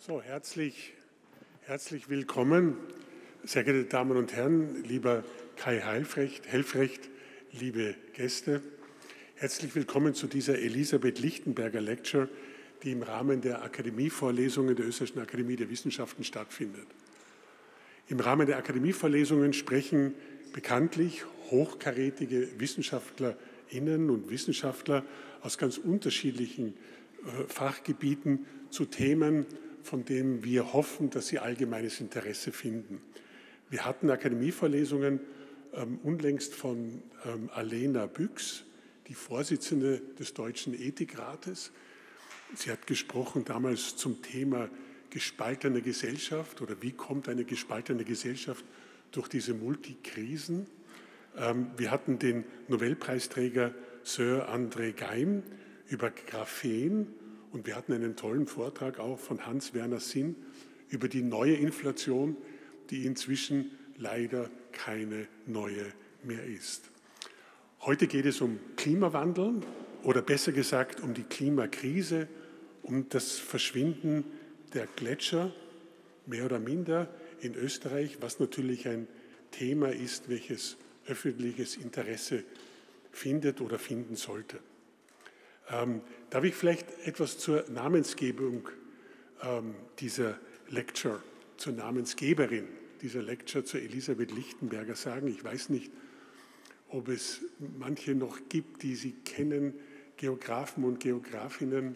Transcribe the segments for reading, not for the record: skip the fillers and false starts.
So, herzlich willkommen, sehr geehrte Damen und Herren, lieber Kai Helfrecht, liebe Gäste. Herzlich willkommen zu dieser Elisabeth Lichtenberger Lecture, die im Rahmen der Akademievorlesungen der Österreichischen Akademie der Wissenschaften stattfindet. Im Rahmen der Akademievorlesungen sprechen bekanntlich hochkarätige WissenschaftlerInnen und Wissenschaftler aus ganz unterschiedlichen Fachgebieten zu Themen, von denen wir hoffen, dass sie allgemeines Interesse finden. Wir hatten Akademievorlesungen unlängst von Alena Büchs, die Vorsitzende des Deutschen Ethikrates. Sie hat gesprochen damals zum Thema gespaltene Gesellschaft oder wie kommt eine gespaltene Gesellschaft durch diese Multikrisen. Wir hatten den Nobelpreisträger Sir André Geim über Graphen und wir hatten einen tollen Vortrag auch von Hans-Werner Sinn über die neue Inflation, die inzwischen leider keine neue mehr ist. Heute geht es um Klimawandel oder besser gesagt um die Klimakrise, um das Verschwinden der Gletscher, mehr oder minder in Österreich, was natürlich ein Thema ist, welches öffentliches Interesse findet oder finden sollte. Darf ich vielleicht etwas zur Namensgebung dieser Lecture, zur Namensgeberin dieser Lecture, zur Elisabeth Lichtenberger sagen? Ich weiß nicht, ob es manche noch gibt, die Sie kennen, Geographen und Geographinnen.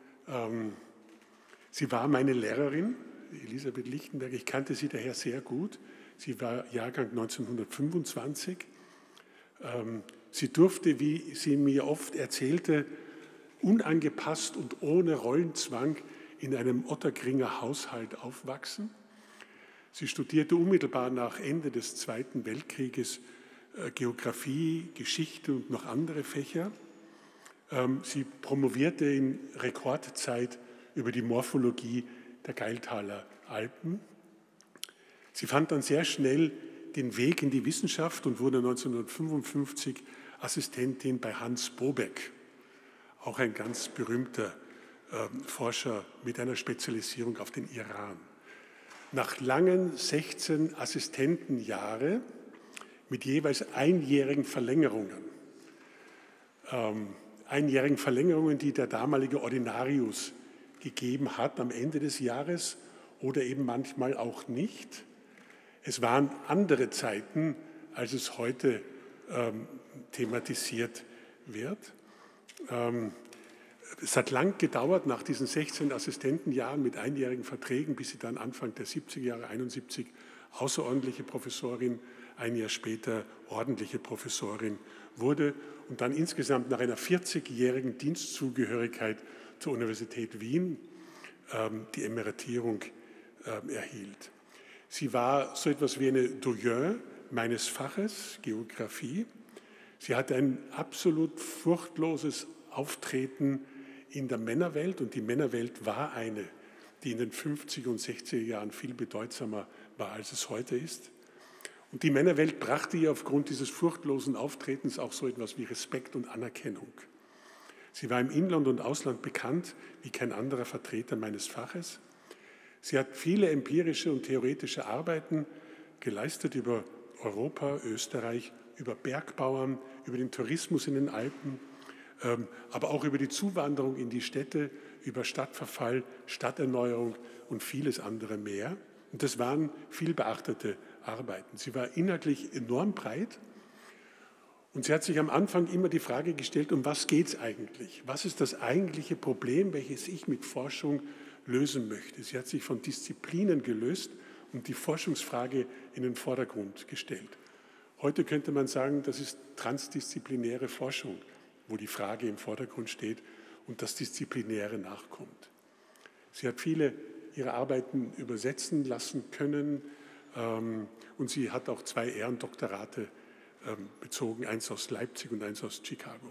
Sie war meine Lehrerin, Elisabeth Lichtenberger. Ich kannte sie daher sehr gut. Sie war Jahrgang 1925. Sie durfte, wie sie mir oft erzählte, unangepasst und ohne Rollenzwang in einem Otterkringer Haushalt aufwachsen. Sie studierte unmittelbar nach Ende des Zweiten Weltkrieges Geographie, Geschichte und noch andere Fächer. Sie promovierte in Rekordzeit über die Morphologie der Gailtaler Alpen. Sie fand dann sehr schnell den Weg in die Wissenschaft und wurde 1955 Assistentin bei Hans Bobeck, auch ein ganz berühmter Forscher mit einer Spezialisierung auf den Iran. Nach langen 16 Assistentenjahre mit jeweils einjährigen Verlängerungen, die der damalige Ordinarius gegeben hat am Ende des Jahres oder eben manchmal auch nicht. Es waren andere Zeiten, als es heute thematisiert wird. Es hat lang gedauert nach diesen 16 Assistentenjahren mit einjährigen Verträgen, bis sie dann Anfang der 70er Jahre, 71, außerordentliche Professorin, ein Jahr später ordentliche Professorin wurde und dann insgesamt nach einer 40-jährigen Dienstzugehörigkeit zur Universität Wien die Emeritierung erhielt. Sie war so etwas wie eine Doyen meines Faches, Geografie. Sie hatte ein absolut furchtloses Auftreten in der Männerwelt und die Männerwelt war eine, die in den 50er und 60er Jahren viel bedeutsamer war, als es heute ist. Und die Männerwelt brachte ihr aufgrund dieses furchtlosen Auftretens auch so etwas wie Respekt und Anerkennung. Sie war im Inland und Ausland bekannt wie kein anderer Vertreter meines Faches. Sie hat viele empirische und theoretische Arbeiten geleistet über Europa, Österreich, über Bergbauern, über den Tourismus in den Alpen, aber auch über die Zuwanderung in die Städte, über Stadtverfall, Stadterneuerung und vieles andere mehr. Und das waren viel beachtete Arbeiten. Sie war inhaltlich enorm breit und sie hat sich am Anfang immer die Frage gestellt, um was geht es eigentlich? Was ist das eigentliche Problem, welches ich mit Forschung lösen möchte? Sie hat sich von Disziplinen gelöst und die Forschungsfrage in den Vordergrund gestellt. Heute könnte man sagen, das ist transdisziplinäre Forschung, wo die Frage im Vordergrund steht und das Disziplinäre nachkommt. Sie hat viele ihrer Arbeiten übersetzen lassen können und sie hat auch 2 Ehrendoktorate bezogen, eins aus Leipzig und eins aus Chicago.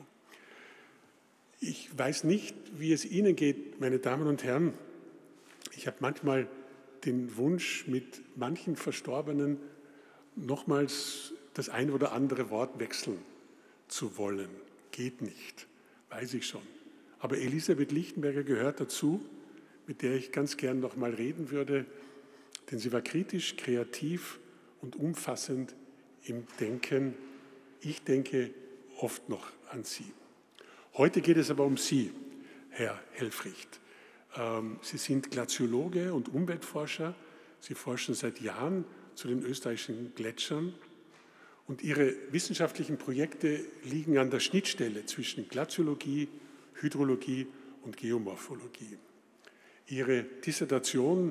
Ich weiß nicht, wie es Ihnen geht, meine Damen und Herren. Ich habe manchmal den Wunsch, mit manchen Verstorbenen nochmals das ein oder andere Wort wechseln zu wollen. Geht nicht, weiß ich schon. Aber Elisabeth Lichtenberger gehört dazu, mit der ich ganz gern noch mal reden würde, denn sie war kritisch, kreativ und umfassend im Denken. Ich denke oft noch an Sie. Heute geht es aber um Sie, Herr Helfrich. Sie sind Glaziologe und Umweltforscher. Sie forschen seit Jahren zu den österreichischen Gletschern. Und Ihre wissenschaftlichen Projekte liegen an der Schnittstelle zwischen Glaziologie, Hydrologie und Geomorphologie. Ihre Dissertation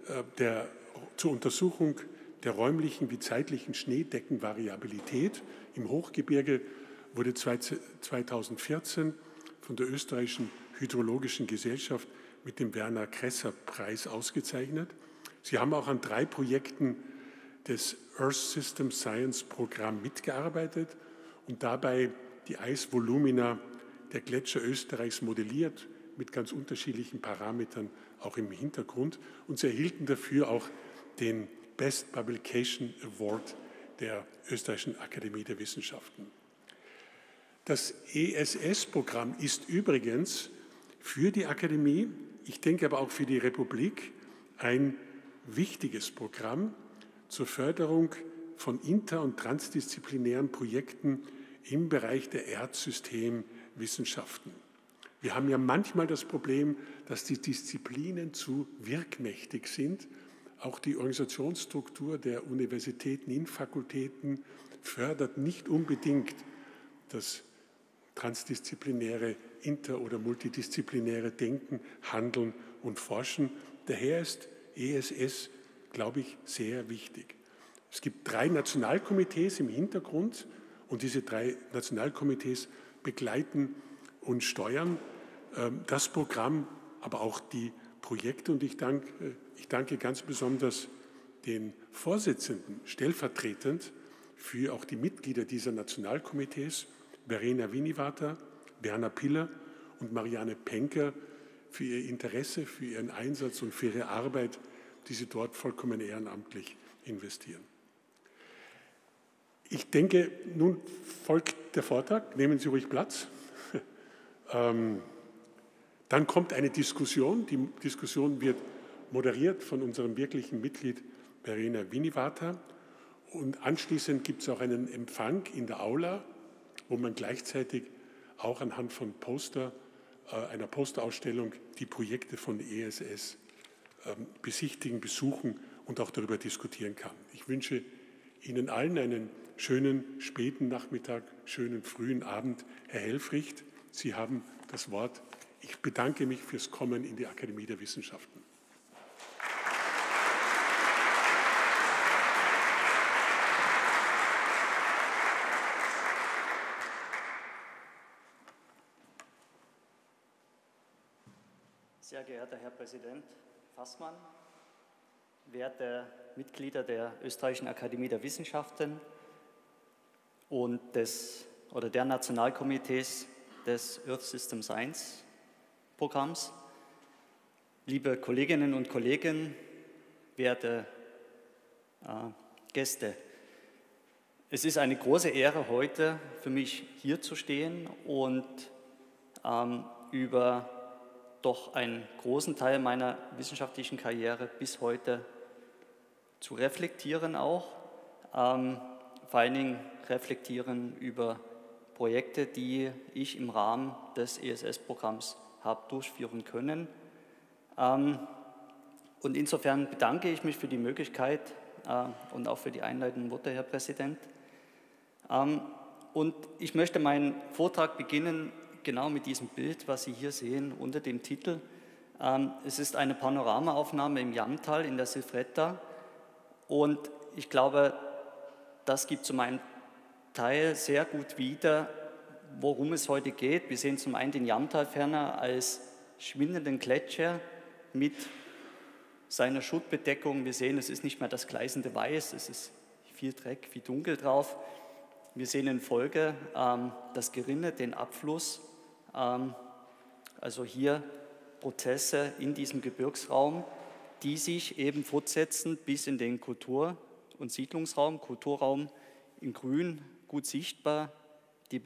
zur Untersuchung der räumlichen wie zeitlichen Schneedeckenvariabilität im Hochgebirge wurde 2014 von der Österreichischen Hydrologischen Gesellschaft mit dem Werner-Kresser-Preis ausgezeichnet. Sie haben auch an 3 Projekten des Earth System Science Programm mitgearbeitet und dabei die Eisvolumina der Gletscher Österreichs modelliert, mit ganz unterschiedlichen Parametern auch im Hintergrund. Und sie erhielten dafür auch den Best Publication Award der Österreichischen Akademie der Wissenschaften. Das ESS-Programm ist übrigens für die Akademie, ich denke aber auch für die Republik, ein wichtiges Programm zur Förderung von inter- und transdisziplinären Projekten im Bereich der Erdsystemwissenschaften. Wir haben ja manchmal das Problem, dass die Disziplinen zu wirkmächtig sind. Auch die Organisationsstruktur der Universitäten in Fakultäten fördert nicht unbedingt das transdisziplinäre, inter- oder multidisziplinäre Denken, Handeln und Forschen. Daher ist ESS, glaube ich, sehr wichtig. Es gibt 3 Nationalkomitees im Hintergrund und diese 3 Nationalkomitees begleiten und steuern das Programm, aber auch die Projekte. Und ich danke ganz besonders den Vorsitzenden stellvertretend für auch die Mitglieder dieser Nationalkomitees, Verena Winnivater, Werner Piller und Marianne Penker, für ihr Interesse, für ihren Einsatz und für ihre Arbeit, die sie dort vollkommen ehrenamtlich investieren. Ich denke, nun folgt der Vortrag. Nehmen Sie ruhig Platz. Dann kommt eine Diskussion. Die Diskussion wird moderiert von unserem wirklichen Mitglied Verena Winnivater. Und anschließend gibt es auch einen Empfang in der Aula, wo man gleichzeitig auch anhand von einer Posterausstellung die Projekte von ESS besichtigen, besuchen und auch darüber diskutieren kann. Ich wünsche Ihnen allen einen schönen späten Nachmittag, schönen frühen Abend. Herr Helfrich, Sie haben das Wort. Ich bedanke mich fürs Kommen in die Akademie der Wissenschaften. Sehr geehrter Herr Präsident Fassmann, werte Mitglieder der Österreichischen Akademie der Wissenschaften und der Nationalkomitees des Earth System Science Programms, liebe Kolleginnen und Kollegen, werte Gäste. Es ist eine große Ehre, heute für mich hier zu stehen und über doch einen großen Teil meiner wissenschaftlichen Karriere bis heute zu reflektieren auch, vor allen Dingen reflektieren über Projekte, die ich im Rahmen des ESS-Programms habe durchführen können. Und insofern bedanke ich mich für die Möglichkeit und auch für die einleitenden Worte, Herr Präsident. Und ich möchte meinen Vortrag beginnen genau mit diesem Bild, was Sie hier sehen, unter dem Titel. Es ist eine Panoramaaufnahme im Jamtal in der Silvretta und ich glaube, das gibt zum einen Teil sehr gut wider, worum es heute geht. Wir sehen zum einen den Jamtalferner als schwindenden Gletscher mit seiner Schuttbedeckung. Wir sehen, es ist nicht mehr das gleißende Weiß, es ist viel Dreck, viel Dunkel drauf. Wir sehen in Folge das Gerinne, den Abfluss, also hier Prozesse in diesem Gebirgsraum, die sich eben fortsetzen bis in den Kultur- und Siedlungsraum, Kulturraum in Grün, gut sichtbar, die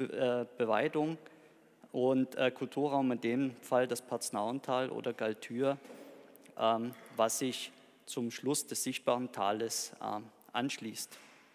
Beweidung und Kulturraum in dem Fall das Paznauntal oder Galtür was sich zum Schluss des sichtbaren Tales anschließt.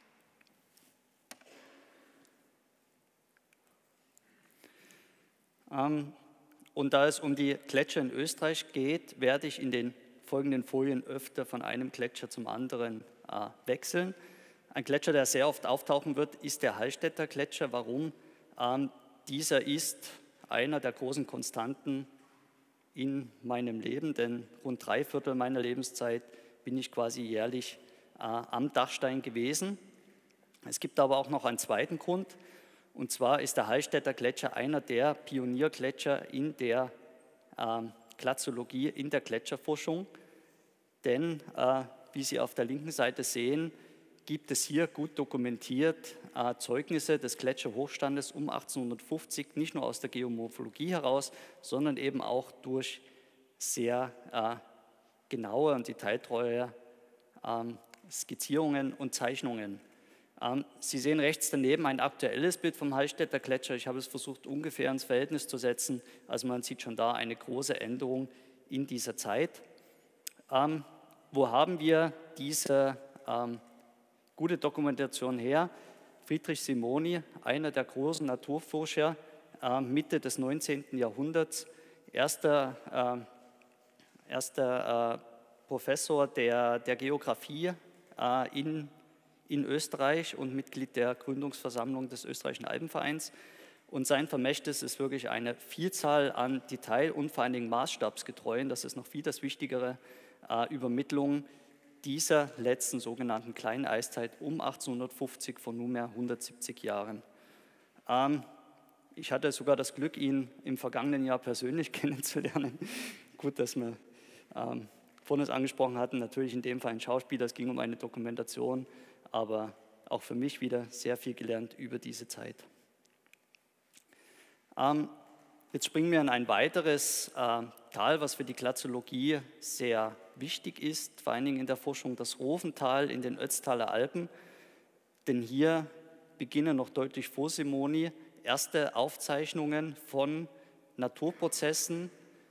Und da es um die Gletscher in Österreich geht, werde ich in den folgenden Folien öfter von einem Gletscher zum anderen wechseln. Ein Gletscher, der sehr oft auftauchen wird, ist der Hallstätter Gletscher. Warum? Dieser ist einer der großen Konstanten in meinem Leben, denn rund 3/4 meiner Lebenszeit bin ich quasi jährlich am Dachstein gewesen. Es gibt aber auch noch einen zweiten Grund, und zwar ist der Hallstätter Gletscher einer der Pioniergletscher in der Glaziologie, in der Gletscherforschung, denn wie Sie auf der linken Seite sehen, gibt es hier gut dokumentiert Zeugnisse des Gletscherhochstandes um 1850, nicht nur aus der Geomorphologie heraus, sondern eben auch durch sehr genaue und detailtreue Skizzierungen und Zeichnungen. Sie sehen rechts daneben ein aktuelles Bild vom Hallstätter Gletscher. Ich habe es versucht, ungefähr ins Verhältnis zu setzen. Also man sieht schon da eine große Änderung in dieser Zeit. Wo haben wir diese gute Dokumentation her? Friedrich Simony, einer der großen Naturforscher, Mitte des 19. Jahrhunderts, erster Professor der Geographie in Österreich und Mitglied der Gründungsversammlung des Österreichischen Alpenvereins. Und sein Vermächtnis ist wirklich eine Vielzahl an Detail- und vor allen Dingen maßstabsgetreuen, das ist noch viel das Wichtigere, Übermittlungen dieser letzten sogenannten kleinen Eiszeit um 1850 vor nunmehr 170 Jahren. Ich hatte sogar das Glück, ihn im vergangenen Jahr persönlich kennenzulernen. Gut, dass wir vorhin es angesprochen hatten, natürlich in dem Fall ein Schauspieler, es ging um eine Dokumentation, aber auch für mich wieder sehr viel gelernt über diese Zeit. Jetzt springen wir in ein weiteres Tal, was für die Glaziologie sehr wichtig ist, vor allen Dingen in der Forschung, das Rofental in den Ötztaler Alpen. Denn hier beginnen noch deutlich vor Simony erste Aufzeichnungen von Naturprozessen,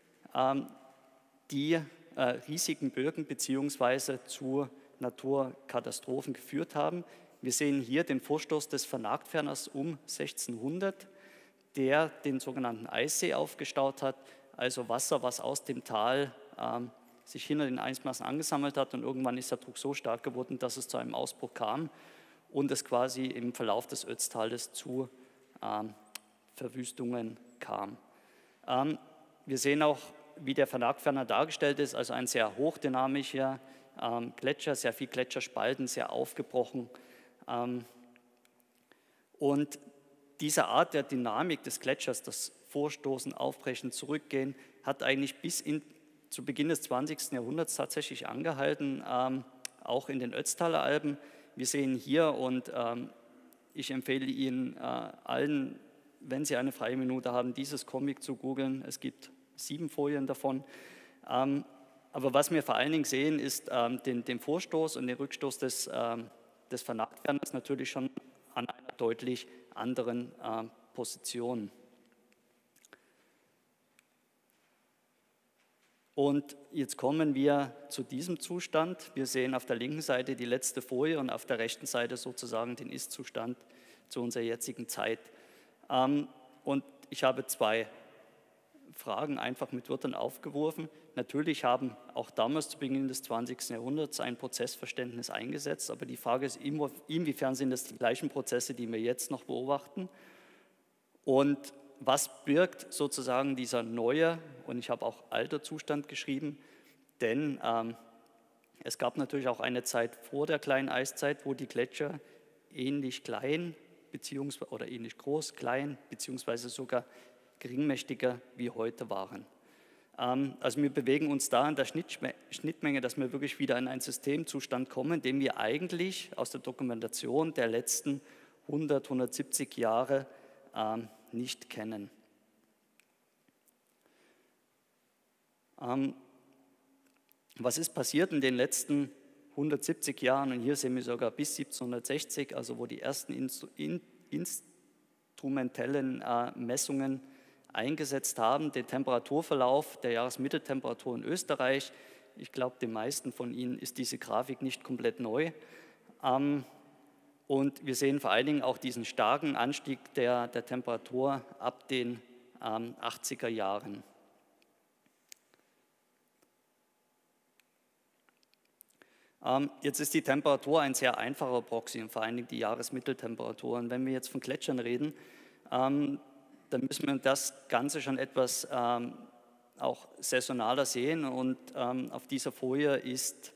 die riesigen Bögen bzw. zu Naturkatastrophen geführt haben. Wir sehen hier den Vorstoß des Vernagtferners um 1600, der den sogenannten Eissee aufgestaut hat, also Wasser, was aus dem Tal sich hinter den Eismassen angesammelt hat, und irgendwann ist der Druck so stark geworden, dass es zu einem Ausbruch kam und es quasi im Verlauf des Ötztales zu Verwüstungen kam. Wir sehen auch, wie der Vernagtferner dargestellt ist, also ein sehr hochdynamischer Gletscher, sehr viel Gletscherspalten, sehr aufgebrochen. Und diese Art der Dynamik des Gletschers, das Vorstoßen, Aufbrechen, Zurückgehen, hat eigentlich bis zu Beginn des 20. Jahrhunderts tatsächlich angehalten, auch in den Ötztaler Alpen. Wir sehen hier, und ich empfehle Ihnen allen, wenn Sie eine freie Minute haben, dieses Comic zu googeln. Es gibt 7 Folien davon. Aber was wir vor allen Dingen sehen, ist den Vorstoß und den Rückstoß des Vernagtferners natürlich schon an einer deutlich anderen Position. Und jetzt kommen wir zu diesem Zustand. Wir sehen auf der linken Seite die letzte Folie und auf der rechten Seite sozusagen den Ist-Zustand zu unserer jetzigen Zeit. Und ich habe 2 Fragen einfach mit Wörtern aufgeworfen. Natürlich haben auch damals zu Beginn des 20. Jahrhunderts ein Prozessverständnis eingesetzt, aber die Frage ist, inwiefern sind es die gleichen Prozesse, die wir jetzt noch beobachten, und was birgt sozusagen dieser neue, und ich habe auch alter Zustand geschrieben, denn es gab natürlich auch eine Zeit vor der kleinen Eiszeit, wo die Gletscher ähnlich klein oder ähnlich groß, klein beziehungsweise sogar geringmächtiger wie heute waren. Also wir bewegen uns da an der Schnittmenge, dass wir wirklich wieder in einen Systemzustand kommen, den wir eigentlich aus der Dokumentation der letzten 100, 170 Jahre nicht kennen. Was ist passiert in den letzten 170 Jahren? Und hier sehen wir sogar bis 1760, also wo die ersten instrumentellen Messungen eingesetzt haben, den Temperaturverlauf der Jahresmitteltemperatur in Österreich. Ich glaube, den meisten von Ihnen ist diese Grafik nicht komplett neu. Und wir sehen vor allen Dingen auch diesen starken Anstieg der Temperatur ab den 80er Jahren. Jetzt ist die Temperatur ein sehr einfacher Proxy, und vor allen Dingen die Jahresmitteltemperatur. Und wenn wir jetzt von Gletschern reden, dann müssen wir das Ganze schon etwas auch saisonaler sehen. Und auf dieser Folie ist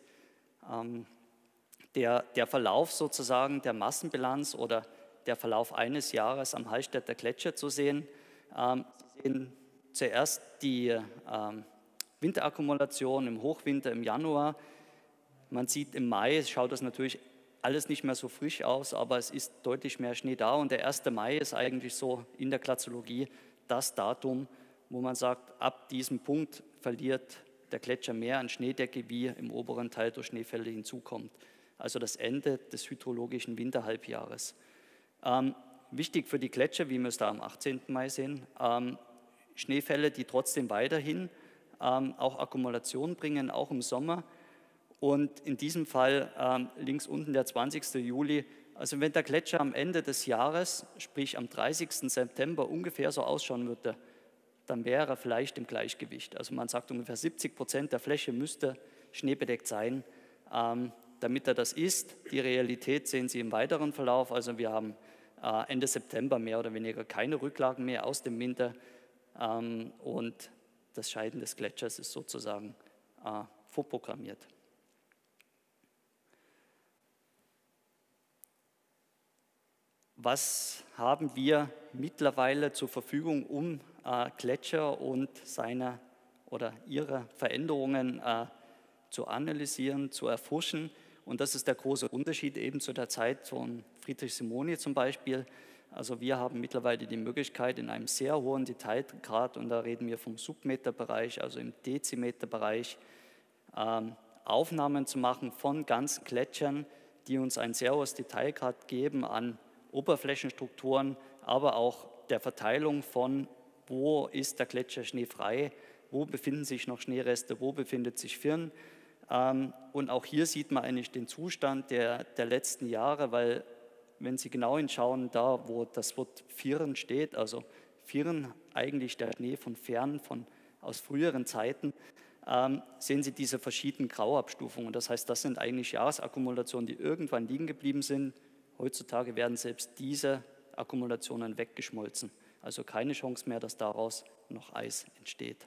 der Verlauf sozusagen der Massenbilanz oder der Verlauf eines Jahres am Hallstätter Gletscher zu sehen. Sie sehen zuerst die Winterakkumulation im Hochwinter im Januar. Man sieht im Mai, schaut das natürlich alles nicht mehr so frisch aus, aber es ist deutlich mehr Schnee da. Und der 1. Mai ist eigentlich so in der Glaziologie das Datum, wo man sagt, ab diesem Punkt verliert der Gletscher mehr an Schneedecke, wie im oberen Teil durch Schneefälle hinzukommt. Also das Ende des hydrologischen Winterhalbjahres. Wichtig für die Gletscher, wie wir es da am 18. Mai sehen, Schneefälle, die trotzdem weiterhin auch Akkumulation bringen, auch im Sommer. Und in diesem Fall links unten der 20. Juli, also wenn der Gletscher am Ende des Jahres, sprich am 30. September ungefähr so ausschauen würde, dann wäre er vielleicht im Gleichgewicht. Also man sagt, ungefähr 70% der Fläche müsste schneebedeckt sein, damit er das ist. Die Realität sehen Sie im weiteren Verlauf. Also wir haben Ende September mehr oder weniger keine Rücklagen mehr aus dem Winter. Und das Scheiden des Gletschers ist sozusagen vorprogrammiert. Was haben wir mittlerweile zur Verfügung, um Gletscher und seine oder ihre Veränderungen zu analysieren, zu erforschen? Und das ist der große Unterschied eben zu der Zeit von Friedrich Simony zum Beispiel. Also wir haben mittlerweile die Möglichkeit, in einem sehr hohen Detailgrad, und da reden wir vom Submeterbereich, also im Dezimeterbereich, Aufnahmen zu machen von ganzen Gletschern, die uns ein sehr hohes Detailgrad geben an Oberflächenstrukturen, aber auch der Verteilung von, wo ist der Gletscher schneefrei, wo befinden sich noch Schneereste, wo befindet sich Firn. Und auch hier sieht man eigentlich den Zustand der letzten Jahre, weil wenn Sie genau hinschauen, da wo das Wort Firn steht, also Firn, eigentlich der Schnee von fern, aus früheren Zeiten, sehen Sie diese verschiedenen Grauabstufungen. Das heißt, das sind eigentlich Jahresakkumulationen, die irgendwann liegen geblieben sind. Heutzutage werden selbst diese Akkumulationen weggeschmolzen. Also keine Chance mehr, dass daraus noch Eis entsteht.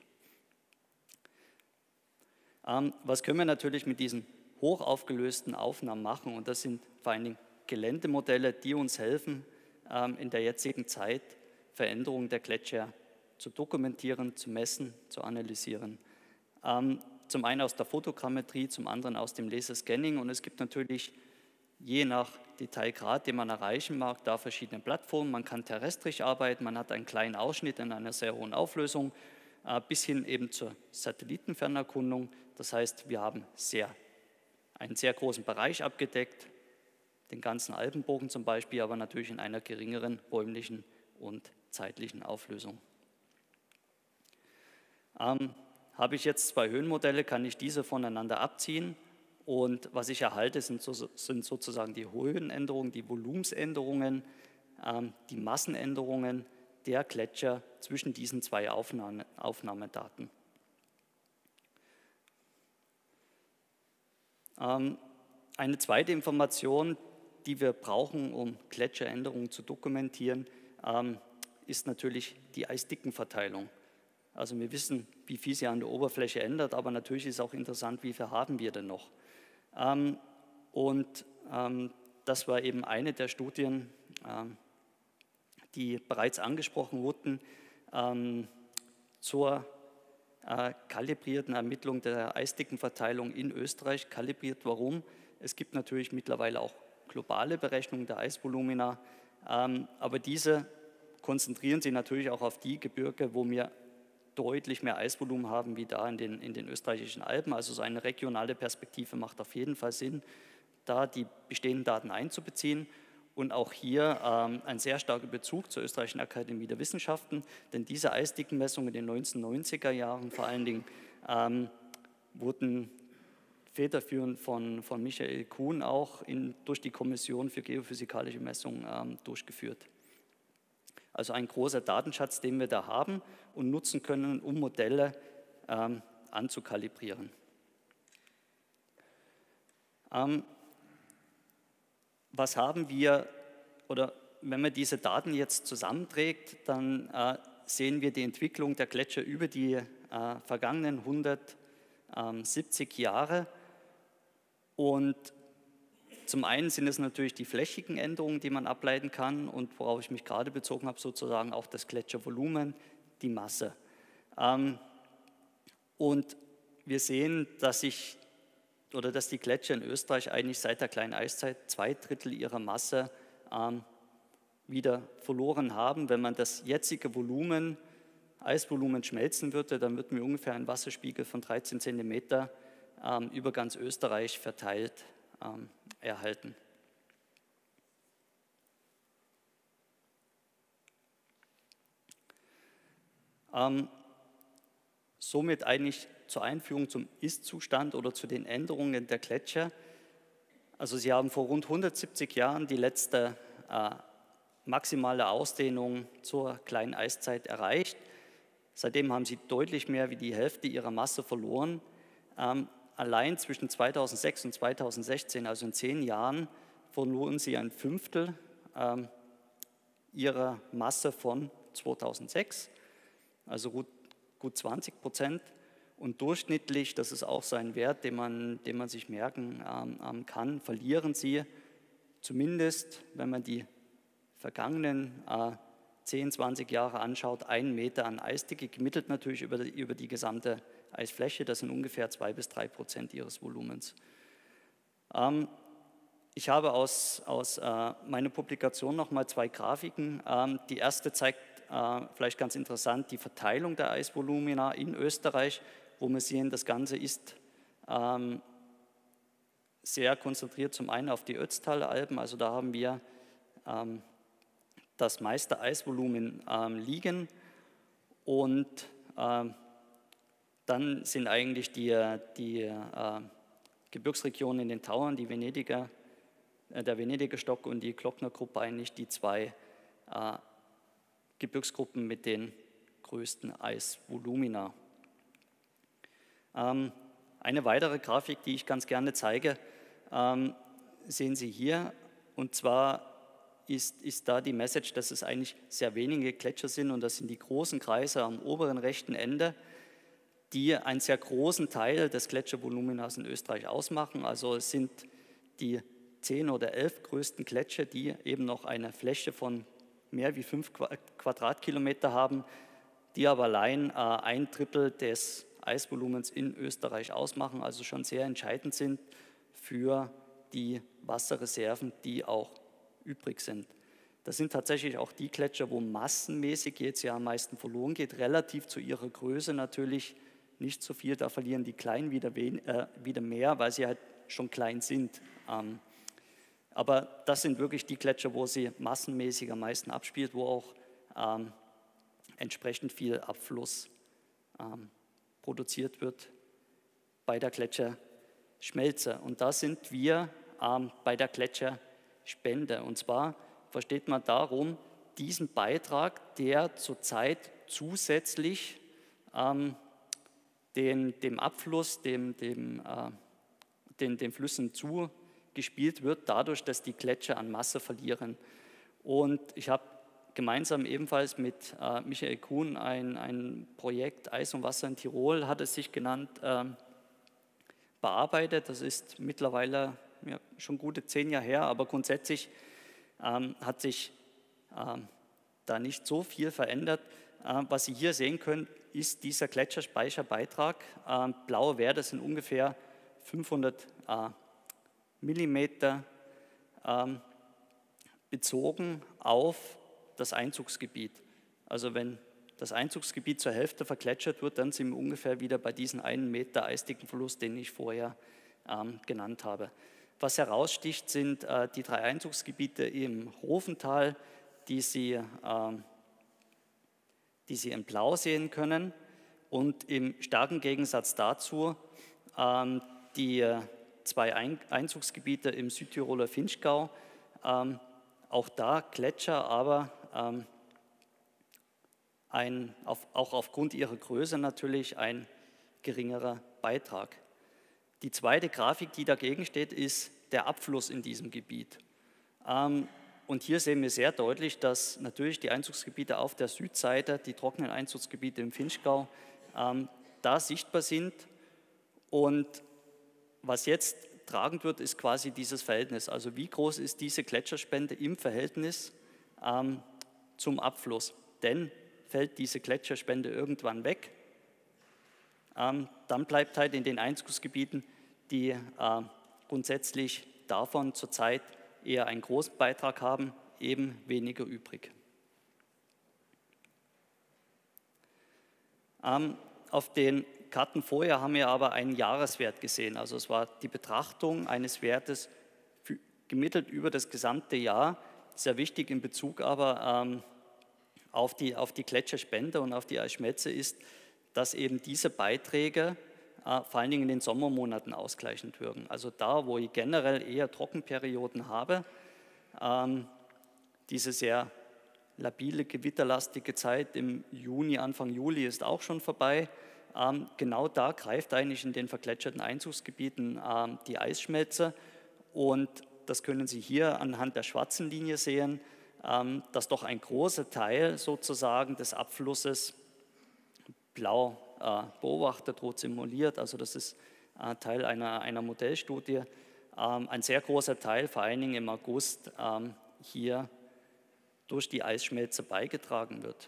Was können wir natürlich mit diesen hochaufgelösten Aufnahmen machen? Und das sind vor allen Dingen Geländemodelle, die uns helfen, in der jetzigen Zeit Veränderungen der Gletscher zu dokumentieren, zu messen, zu analysieren. Zum einen aus der Fotogrammetrie, zum anderen aus dem Laserscanning. Und es gibt natürlich je nach Detailgrad, den man erreichen mag, da verschiedene Plattformen. Man kann terrestrisch arbeiten, man hat einen kleinen Ausschnitt in einer sehr hohen Auflösung, bis hin eben zur Satellitenfernerkundung. Das heißt, wir haben einen sehr großen Bereich abgedeckt, den ganzen Alpenbogen zum Beispiel, aber natürlich in einer geringeren räumlichen und zeitlichen Auflösung. Habe ich jetzt zwei Höhenmodelle, kann ich diese voneinander abziehen. Und was ich erhalte, sind sozusagen die Höhenänderungen, die Volumensänderungen, die Massenänderungen der Gletscher zwischen diesen zwei Aufnahmedaten. Eine zweite Information, die wir brauchen, um Gletscheränderungen zu dokumentieren, ist natürlich die Eisdickenverteilung. Also wir wissen, wie viel sie an der Oberfläche ändert, aber natürlich ist auch interessant, wie viel haben wir denn noch. Das war eben eine der Studien, die bereits angesprochen wurden, zur kalibrierten Ermittlung der Eisdickenverteilung in Österreich. Kalibriert warum? Es gibt natürlich mittlerweile auch globale Berechnungen der Eisvolumina, aber diese konzentrieren sich natürlich auch auf die Gebirge, wo wir deutlich mehr Eisvolumen haben wie da in den österreichischen Alpen. Also so eine regionale Perspektive macht auf jeden Fall Sinn, da die bestehenden Daten einzubeziehen. Und auch hier ein sehr starker Bezug zur Österreichischen Akademie der Wissenschaften, denn diese Eisdickenmessungen in den 1990er Jahren vor allen Dingen wurden federführend von Michael Kuhn auch durch die Kommission für geophysikalische Messungen durchgeführt. Also ein großer Datenschatz, den wir da haben und nutzen können, um Modelle anzukalibrieren. Was haben wir, oder wenn man diese Daten jetzt zusammenträgt, dann sehen wir die Entwicklung der Gletscher über die vergangenen 170 Jahre. Und zum einen sind es natürlich die flächigen Änderungen, die man ableiten kann und worauf ich mich gerade bezogen habe, sozusagen auch das Gletschervolumen, die Masse. Und wir sehen, dass die Gletscher in Österreich eigentlich seit der kleinen Eiszeit 2/3 ihrer Masse wieder verloren haben. Wenn man das jetzige Eisvolumen schmelzen würde, dann würden wir ungefähr einen Wasserspiegel von 13 Zentimeter über ganz Österreich verteilt erhalten. Somit eigentlich zur Einführung zum Ist-Zustand oder zu den Änderungen der Gletscher. Also sie haben vor rund 170 Jahren die letzte maximale Ausdehnung zur kleinen Eiszeit erreicht. Seitdem haben sie deutlich mehr wie die Hälfte ihrer Masse verloren. Allein zwischen 2006 und 2016, also in 10 Jahren, verloren sie 1/5 ihrer Masse von 2006, also gut 20%. Und durchschnittlich, das ist auch so ein Wert, den man sich merken kann, verlieren sie zumindest, wenn man die vergangenen 10, 20 Jahre anschaut, 1 Meter an Eisdicke, gemittelt natürlich über die gesamte Eisfläche. Das sind ungefähr 2 bis 3% ihres Volumens. Ich habe aus meiner Publikation nochmal 2 Grafiken. Die erste zeigt vielleicht ganz interessant die Verteilung der Eisvolumina in Österreich, wo wir sehen, das Ganze ist sehr konzentriert zum einen auf die Ötztaler Alpen, also da haben wir das meiste Eisvolumen liegen, und dann sind eigentlich die Gebirgsregionen in den Tauern, der Venediger Stock und die Glocknergruppe, eigentlich die 2 Gebirgsgruppen mit den größten Eisvolumina. Eine weitere Grafik, die ich ganz gerne zeige, sehen Sie hier, und zwar ist da die Message, dass es eigentlich sehr wenige Gletscher sind, und das sind die großen Kreise am oberen rechten Ende, die einen sehr großen Teil des Gletschervoluminas in Österreich ausmachen. Also es sind die 10 oder 11 größten Gletscher, die eben noch eine Fläche von mehr wie 5 Quadratkilometer haben, die aber allein 1/3 des Eisvolumens in Österreich ausmachen, also schon sehr entscheidend sind für die Wasserreserven, die auch übrig sind. Das sind tatsächlich auch die Gletscher, wo massenmäßig jetzt ja am meisten verloren geht, relativ zu ihrer Größe natürlich nicht so viel, da verlieren die Kleinen wieder mehr, weil sie halt schon klein sind. Aber das sind wirklich die Gletscher, wo sie massenmäßig am meisten abspielt, wo auch entsprechend viel Abfluss produziert wird bei der Gletscherschmelze. Und da sind wir bei der Gletscherspende. Und zwar versteht man darum diesen Beitrag, der zurzeit zusätzlich dem Abfluss, den Flüssen zugespielt wird, dadurch, dass die Gletscher an Masse verlieren. Und ich habe gemeinsam ebenfalls mit Michael Kuhn ein Projekt Eis und Wasser in Tirol, hat es sich genannt, bearbeitet. Das ist mittlerweile schon gute 10 Jahre her, aber grundsätzlich hat sich da nicht so viel verändert. Was Sie hier sehen können, ist dieser Gletscherspeicherbeitrag. Blaue Werte sind ungefähr 500 Millimeter bezogen auf das Einzugsgebiet. Also wenn das Einzugsgebiet zur Hälfte vergletschert wird, dann sind wir ungefähr wieder bei diesen 1 Meter Eisdickenverlust, den ich vorher genannt habe. Was heraussticht, sind die 3 Einzugsgebiete im Hofental, die Sie in Blau sehen können. Und im starken Gegensatz dazu die zwei Einzugsgebiete im Südtiroler Vinschgau, auch da Gletscher, aber auch aufgrund ihrer Größe natürlich ein geringerer Beitrag. Die zweite Grafik, die dagegen steht, ist der Abfluss in diesem Gebiet. Und hier sehen wir sehr deutlich, dass natürlich die Einzugsgebiete auf der Südseite, die trockenen Einzugsgebiete im Vinschgau, da sichtbar sind. Und was jetzt tragend wird, ist quasi dieses Verhältnis. Also wie groß ist diese Gletscherspende im Verhältnis zum Abfluss? Denn fällt diese Gletscherspende irgendwann weg, dann bleibt halt in den Einzugsgebieten, die grundsätzlich davon zurzeit eher einen großen Beitrag haben, eben weniger übrig. Auf den Karten vorher haben wir aber einen Jahreswert gesehen. Also es war die Betrachtung eines Wertes gemittelt über das gesamte Jahr. Sehr wichtig in Bezug aber auf die Gletscherspende und auf die Eisschmelze ist, dass eben diese Beiträge vor allen Dingen in den Sommermonaten ausgleichend wirken. Also da, wo ich generell eher Trockenperioden habe, diese sehr labile, gewitterlastige Zeit im Juni, Anfang Juli ist auch schon vorbei. Genau da greift eigentlich in den vergletscherten Einzugsgebieten die Eisschmelze. Und das können Sie hier anhand der schwarzen Linie sehen, dass doch ein großer Teil sozusagen des Abflusses blau beobachtet, rot simuliert, also das ist Teil einer Modellstudie, ein sehr großer Teil, vor allen Dingen im August, hier durch die Eisschmelze beigetragen wird.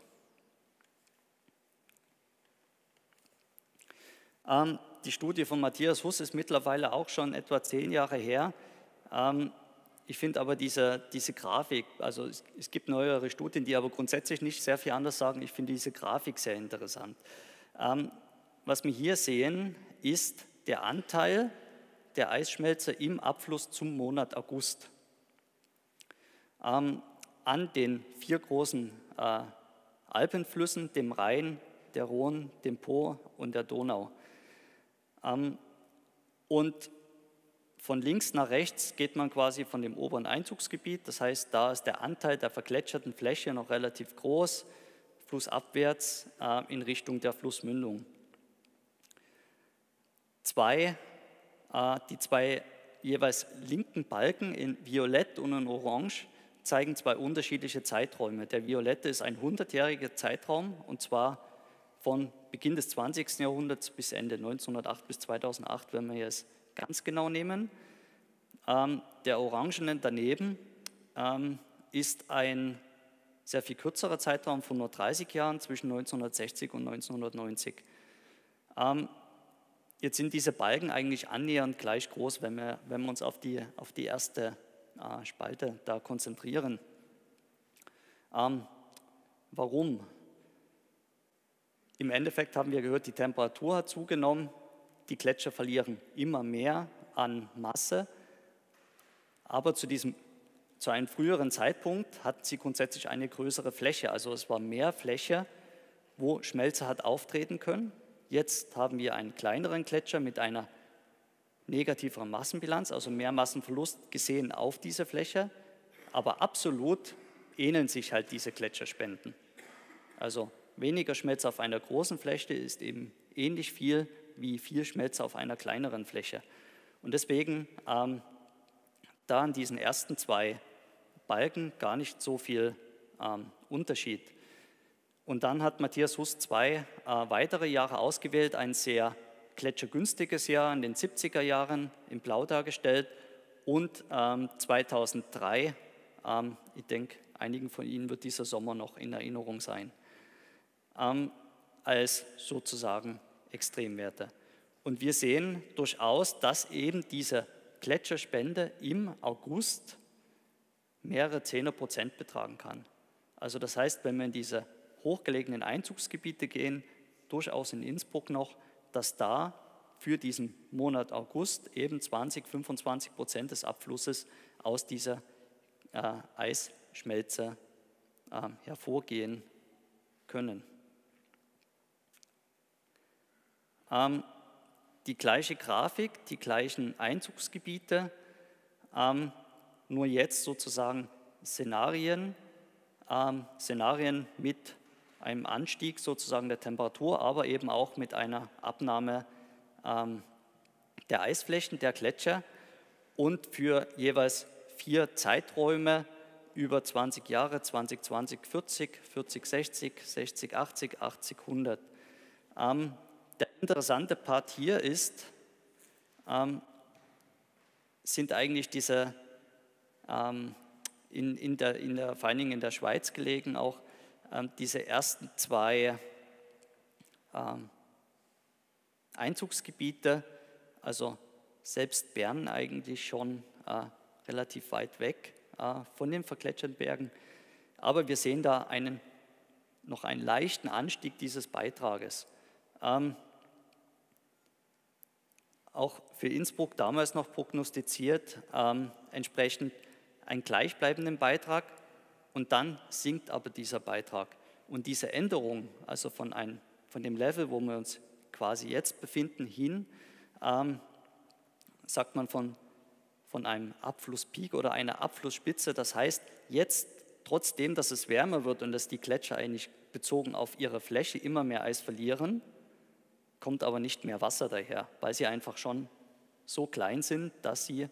Die Studie von Matthias Huss ist mittlerweile auch schon etwa 10 Jahre her. Ich finde aber diese Grafik, also es gibt neuere Studien, die aber grundsätzlich nicht sehr viel anders sagen. Ich finde diese Grafik sehr interessant. Was wir hier sehen, ist der Anteil der Eisschmelze im Abfluss zum Monat August. An den 4 großen Alpenflüssen, dem Rhein, der Rhône, dem Po und der Donau. Und von links nach rechts geht man quasi von dem oberen Einzugsgebiet, das heißt, da ist der Anteil der vergletscherten Fläche noch relativ groß, flussabwärts in Richtung der Flussmündung. Die zwei jeweils linken Balken in Violett und in Orange zeigen 2 unterschiedliche Zeiträume. Der violette ist ein 100-jähriger Zeitraum, und zwar von Beginn des 20. Jahrhunderts bis Ende 1908 bis 2008, wenn wir es ganz genau nehmen. Der orangene daneben ist ein sehr viel kürzerer Zeitraum von nur 30 Jahren, zwischen 1960 und 1990. Jetzt sind diese Balken eigentlich annähernd gleich groß, wenn wir uns auf die erste Spalte da konzentrieren. Warum? Im Endeffekt haben wir gehört, die Temperatur hat zugenommen, die Gletscher verlieren immer mehr an Masse, aber zu einem früheren Zeitpunkt hatten sie grundsätzlich eine größere Fläche, also es war mehr Fläche, wo Schmelze hat auftreten können. Jetzt haben wir einen kleineren Gletscher mit einer negativeren Massenbilanz, also mehr Massenverlust gesehen auf diese Fläche, aber absolut ähneln sich halt diese Gletscherspenden. Also weniger Schmelze auf einer großen Fläche ist eben ähnlich viel wie viel Schmelze auf einer kleineren Fläche. Und deswegen da an diesen ersten 2 Balken gar nicht so viel Unterschied. Und dann hat Matthias Huss 2 weitere Jahre ausgewählt, ein sehr gletschergünstiges Jahr in den 70er Jahren in Blau dargestellt und 2003, ich denke, einigen von Ihnen wird dieser Sommer noch in Erinnerung sein, als sozusagen Extremwerte. Und wir sehen durchaus, dass eben diese Gletscherspende im August mehrere 10er% betragen kann. Also das heißt, wenn wir in diese hochgelegenen Einzugsgebiete gehen, durchaus in Innsbruck noch, dass da für diesen Monat August eben 20–25% des Abflusses aus dieser Eisschmelze hervorgehen können. Die gleiche Grafik, die gleichen Einzugsgebiete, nur jetzt sozusagen Szenarien mit einem Anstieg sozusagen der Temperatur, aber eben auch mit einer Abnahme der Eisflächen, der Gletscher und für jeweils 4 Zeiträume über 20 Jahre, 2020, 40, 40, 60, 60, 80, 80, 100. Der interessante Part hier ist, sind eigentlich diese, vor allen Dingen in der Schweiz gelegen, auch diese ersten 2 Einzugsgebiete, also selbst Bern eigentlich schon relativ weit weg von den vergletscherten Bergen. Aber wir sehen da noch einen leichten Anstieg dieses Beitrages. Auch für Innsbruck damals noch prognostiziert, entsprechend einen gleichbleibenden Beitrag und dann sinkt aber dieser Beitrag. Und diese Änderung, also von dem Level, wo wir uns quasi jetzt befinden, hin, sagt man von einem Abflusspeak oder einer Abflussspitze. Das heißt, jetzt, trotzdem, dass es wärmer wird und dass die Gletscher eigentlich bezogen auf ihre Fläche immer mehr Eis verlieren, kommt aber nicht mehr Wasser daher, weil sie einfach schon so klein sind, dass sie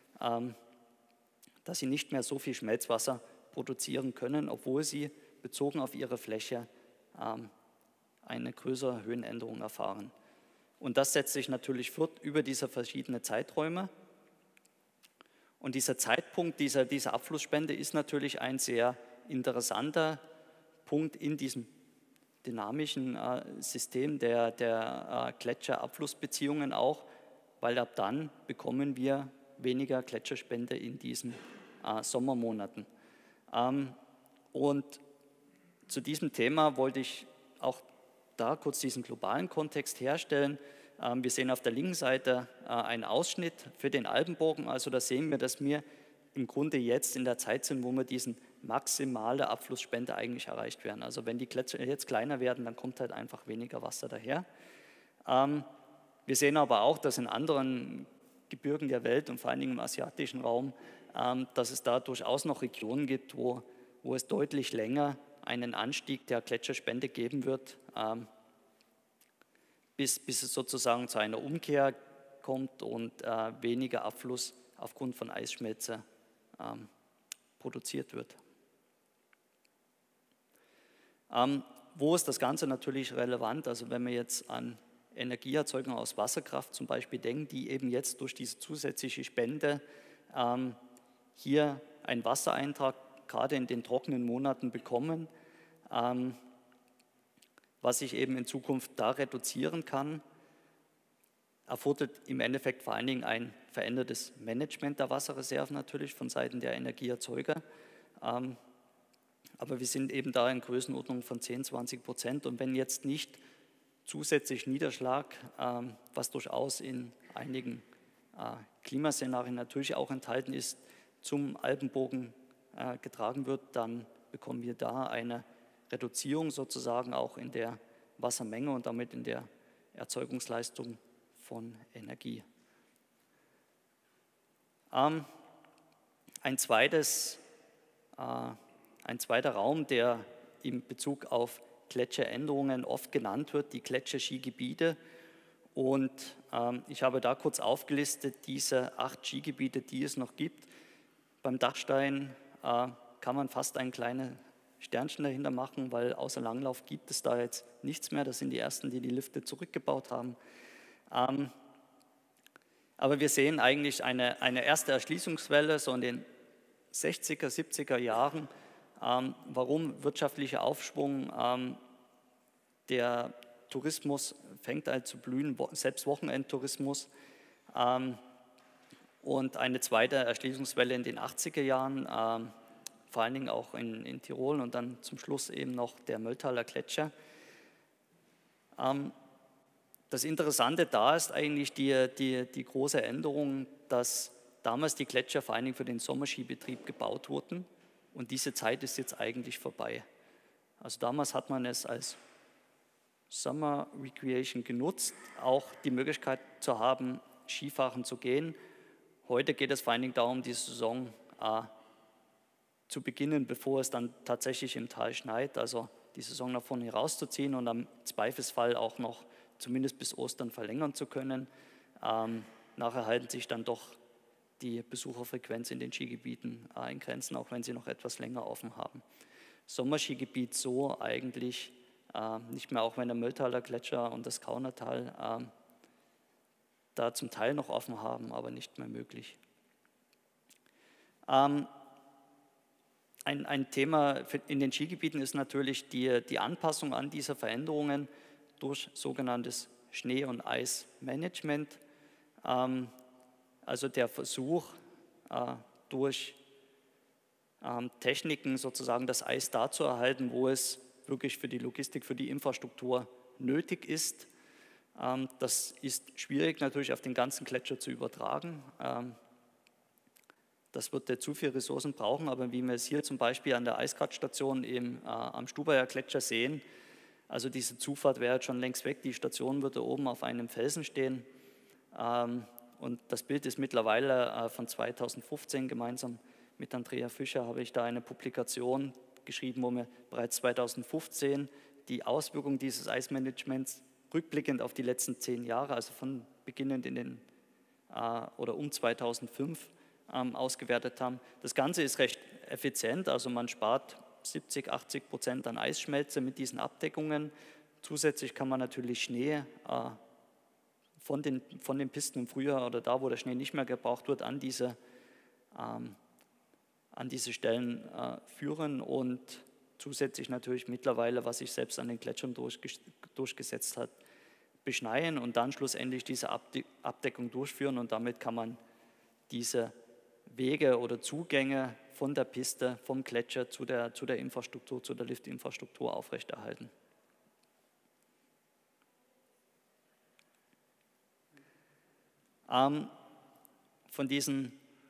nicht mehr so viel Schmelzwasser produzieren können, obwohl sie bezogen auf ihre Fläche eine größere Höhenänderung erfahren. Und das setzt sich natürlich fort über diese verschiedenen Zeiträume. Und dieser Zeitpunkt, diese Abflussspende ist natürlich ein sehr interessanter Punkt in diesem dynamischen System der Gletscherabflussbeziehungen auch, weil ab dann bekommen wir weniger Gletscherspende in diesen Sommermonaten. Und zu diesem Thema wollte ich auch da kurz diesen globalen Kontext herstellen. Wir sehen auf der linken Seite einen Ausschnitt für den Alpenbogen. Also da sehen wir, dass wir im Grunde jetzt in der Zeit sind, wo wir diesen maximale Abflussspende eigentlich erreicht werden. Also wenn die Gletscher jetzt kleiner werden, dann kommt halt einfach weniger Wasser daher. Wir sehen aber auch, dass in anderen Gebirgen der Welt und vor allen Dingen im asiatischen Raum, dass es da durchaus noch Regionen gibt, wo es deutlich länger einen Anstieg der Gletscherspende geben wird, bis es sozusagen zu einer Umkehr kommt und weniger Abfluss aufgrund von Eisschmelze produziert wird. Wo ist das Ganze natürlich relevant? Also wenn wir jetzt an Energieerzeugung aus Wasserkraft zum Beispiel denken, die eben jetzt durch diese zusätzliche Spende hier einen Wassereintrag gerade in den trockenen Monaten bekommen, was sich eben in Zukunft da reduzieren kann, erfordert im Endeffekt vor allen Dingen ein verändertes Management der Wasserreserven natürlich von Seiten der Energieerzeuger. Aber wir sind eben da in Größenordnung von 10–20%. Und wenn jetzt nicht zusätzlich Niederschlag, was durchaus in einigen Klimaszenarien natürlich auch enthalten ist, zum Alpenbogen getragen wird, dann bekommen wir da eine Reduzierung sozusagen auch in der Wassermenge und damit in der Erzeugungsleistung von Energie. Ein zweiter Raum, der in Bezug auf Gletscheränderungen oft genannt wird, die Gletscherskigebiete. Und ich habe da kurz aufgelistet diese 8 Skigebiete, die es noch gibt. Beim Dachstein kann man fast ein kleines Sternchen dahinter machen, weil außer Langlauf gibt es da jetzt nichts mehr. Das sind die ersten, die die Lifte zurückgebaut haben. Aber wir sehen eigentlich eine erste Erschließungswelle so in den 60er, 70er Jahren. Warum wirtschaftlicher Aufschwung? Der Tourismus fängt an zu blühen, selbst Wochenendtourismus. Und eine zweite Erschließungswelle in den 80er Jahren, vor allen Dingen auch in Tirol und dann zum Schluss eben noch der Mölltaler Gletscher. Das Interessante da ist eigentlich die große Änderung, dass damals die Gletscher vor allen Dingen für den Sommerskibetrieb gebaut wurden und diese Zeit ist jetzt eigentlich vorbei. Also damals hat man es als Summer Recreation genutzt, auch die Möglichkeit zu haben, Skifahren zu gehen. Heute geht es vor allen Dingen darum, die Saison zu beginnen, bevor es dann tatsächlich im Tal schneit, also die Saison nach vorne herauszuziehen und am Zweifelsfall auch noch zumindest bis Ostern verlängern zu können. Nachher halten sich dann doch die Besucherfrequenz in den Skigebieten in Grenzen, auch wenn sie noch etwas länger offen haben. Sommerskigebiet so eigentlich nicht mehr, auch wenn der Mölltaler Gletscher und das Kaunertal da zum Teil noch offen haben, aber nicht mehr möglich. Ein Thema in den Skigebieten ist natürlich die Anpassung an diese Veränderungen durch sogenanntes Schnee- und Eismanagement. Also der Versuch, durch Techniken sozusagen das Eis da zu erhalten, wo es wirklich für die Logistik, für die Infrastruktur nötig ist. Das ist schwierig natürlich auf den ganzen Gletscher zu übertragen. Das wird zu viele Ressourcen brauchen, aber wie wir es hier zum Beispiel an der Eiskratzstation am Stubaier Gletscher sehen, also diese Zufahrt wäre jetzt schon längst weg, die Station würde oben auf einem Felsen stehen und das Bild ist mittlerweile von 2015, gemeinsam mit Andrea Fischer habe ich da eine Publikation geschrieben, wo wir bereits 2015 die Auswirkungen dieses Eismanagements rückblickend auf die letzten 10 Jahre, also von beginnend oder um 2005 ausgewertet haben. Das Ganze ist recht effizient, also man spart 70–80% an Eisschmelze mit diesen Abdeckungen. Zusätzlich kann man natürlich Schnee von den Pisten im Frühjahr oder da, wo der Schnee nicht mehr gebraucht wird, an diese Stellen führen und zusätzlich natürlich mittlerweile, was sich selbst an den Gletschern durchgesetzt hat, beschneien und dann schlussendlich diese Abdeckung durchführen und damit kann man diese Wege oder Zugänge von der Piste, vom Gletscher zu der Infrastruktur, zu der Liftinfrastruktur aufrechterhalten. Von diesen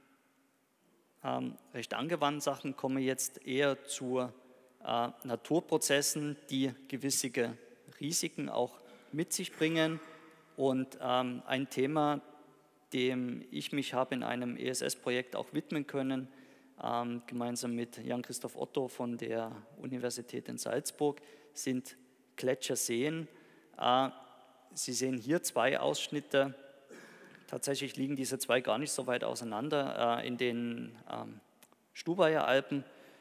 recht angewandten Sachen kommen wir jetzt eher zu Naturprozessen, die gewisse Risiken auch mit sich bringen. Und ein Thema, dem ich mich habe in einem ESS-Projekt auch widmen können, gemeinsam mit Jan-Christoph Otto von der Universität in Salzburg, sind Gletscherseen. Sie sehen hier 2 Ausschnitte. Tatsächlich liegen diese 2 gar nicht so weit auseinander in den Stubaier Alpen.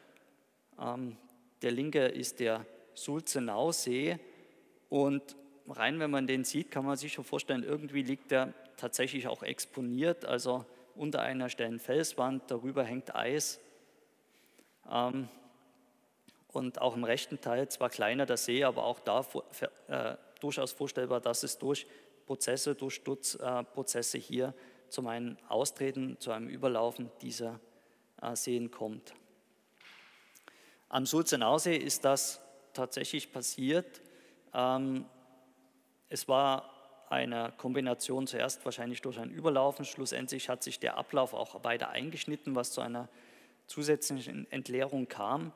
Der linke ist der Sulzenausee und rein, wenn man den sieht, kann man sich schon vorstellen, irgendwie liegt der tatsächlich auch exponiert, also unter einer steilen Felswand, darüber hängt Eis und auch im rechten Teil zwar kleiner der See, aber auch da durchaus vorstellbar, dass es durch Stutzprozesse hier zum einen Austreten, zu einem Überlaufen dieser Seen kommt. Am Sulzenausee ist das tatsächlich passiert. Es war eine Kombination zuerst wahrscheinlich durch ein Überlaufen, schlussendlich hat sich der Ablauf auch weiter eingeschnitten, was zu einer zusätzlichen Entleerung kam.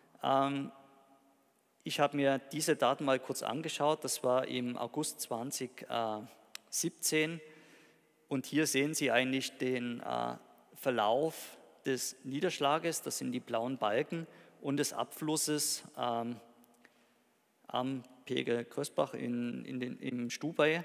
Ich habe mir diese Daten mal kurz angeschaut, das war im August 2017 und hier sehen Sie eigentlich den Verlauf des Niederschlages, das sind die blauen Balken, und des Abflusses am Pegel Krösbach im Stubai.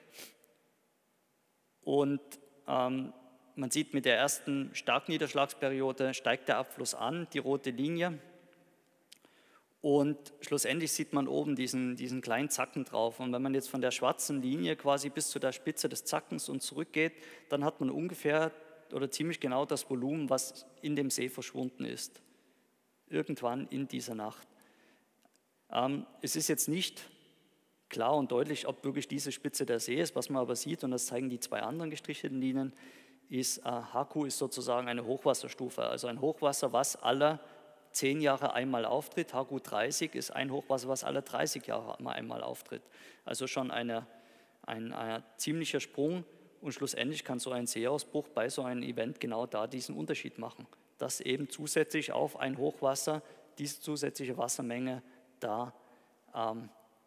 Und man sieht, mit der ersten Starkniederschlagsperiode steigt der Abfluss an, die rote Linie. Und schlussendlich sieht man oben diesen kleinen Zacken drauf. Und wenn man jetzt von der schwarzen Linie quasi bis zu der Spitze des Zackens und zurückgeht, dann hat man ungefähr oder ziemlich genau das Volumen, was in dem See verschwunden ist. Irgendwann in dieser Nacht. Es ist jetzt nicht klar und deutlich, ob wirklich diese Spitze der See ist. Was man aber sieht, und das zeigen die 2 anderen gestrichelten Linien, ist, HQ ist sozusagen eine Hochwasserstufe. Also ein Hochwasser, was alle 10 Jahre einmal auftritt. HQ 30 ist ein Hochwasser, was alle 30 Jahre einmal auftritt. Also schon ein ziemlicher Sprung und schlussendlich kann so ein Seeausbruch bei so einem Event genau da diesen Unterschied machen, dass eben zusätzlich auf ein Hochwasser diese zusätzliche Wassermenge da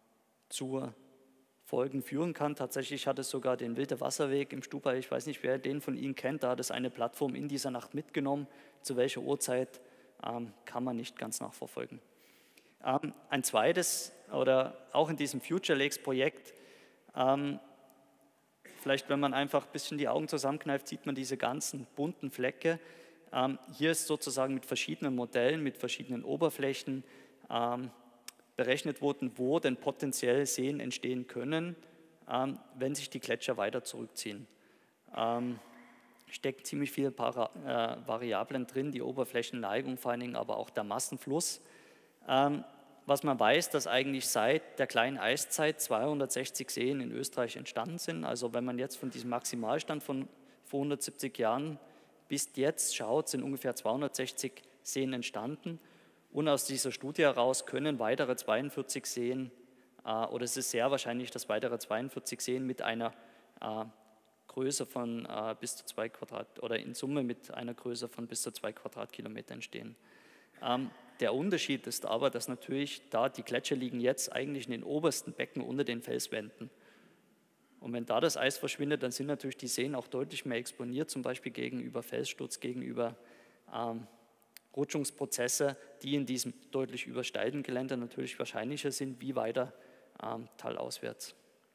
zu Folgen führen kann. Tatsächlich hat es sogar den Wilde Wasserweg im Stubai, ich weiß nicht, wer den von Ihnen kennt, da hat es eine Plattform in dieser Nacht mitgenommen. Zu welcher Uhrzeit kann man nicht ganz nachverfolgen. Ein zweites, oder auch in diesem Future Lakes Projekt, vielleicht wenn man einfach ein bisschen die Augen zusammenkneift, sieht man diese ganzen bunten Flecke. Hier ist sozusagen mit verschiedenen Modellen, mit verschiedenen Oberflächen berechnet worden, wo denn potenziell Seen entstehen können, wenn sich die Gletscher weiter zurückziehen. Steckt ziemlich viele Variablen drin, die Oberflächenneigung vor allen Dingen, aber auch der Massenfluss. Was man weiß, dass eigentlich seit der kleinen Eiszeit 260 Seen in Österreich entstanden sind. Also wenn man jetzt von diesem Maximalstand von vor 170 Jahren bis jetzt schaut, sind ungefähr 260 Seen entstanden. Und aus dieser Studie heraus können weitere 42 Seen, oder es ist sehr wahrscheinlich, dass weitere 42 Seen mit einer Größe von bis zu 2 Quadrat, oder in Summe mit einer Größe von bis zu 2 Quadratkilometer entstehen. Der Unterschied ist aber, dass natürlich da die Gletscher liegen jetzt eigentlich in den obersten Becken unter den Felswänden. Und wenn da das Eis verschwindet, dann sind natürlich die Seen auch deutlich mehr exponiert, zum Beispiel gegenüber Felssturz, gegenüber Rutschungsprozesse, die in diesem deutlich übersteilten Gelände natürlich wahrscheinlicher sind, wie weiter talauswärts.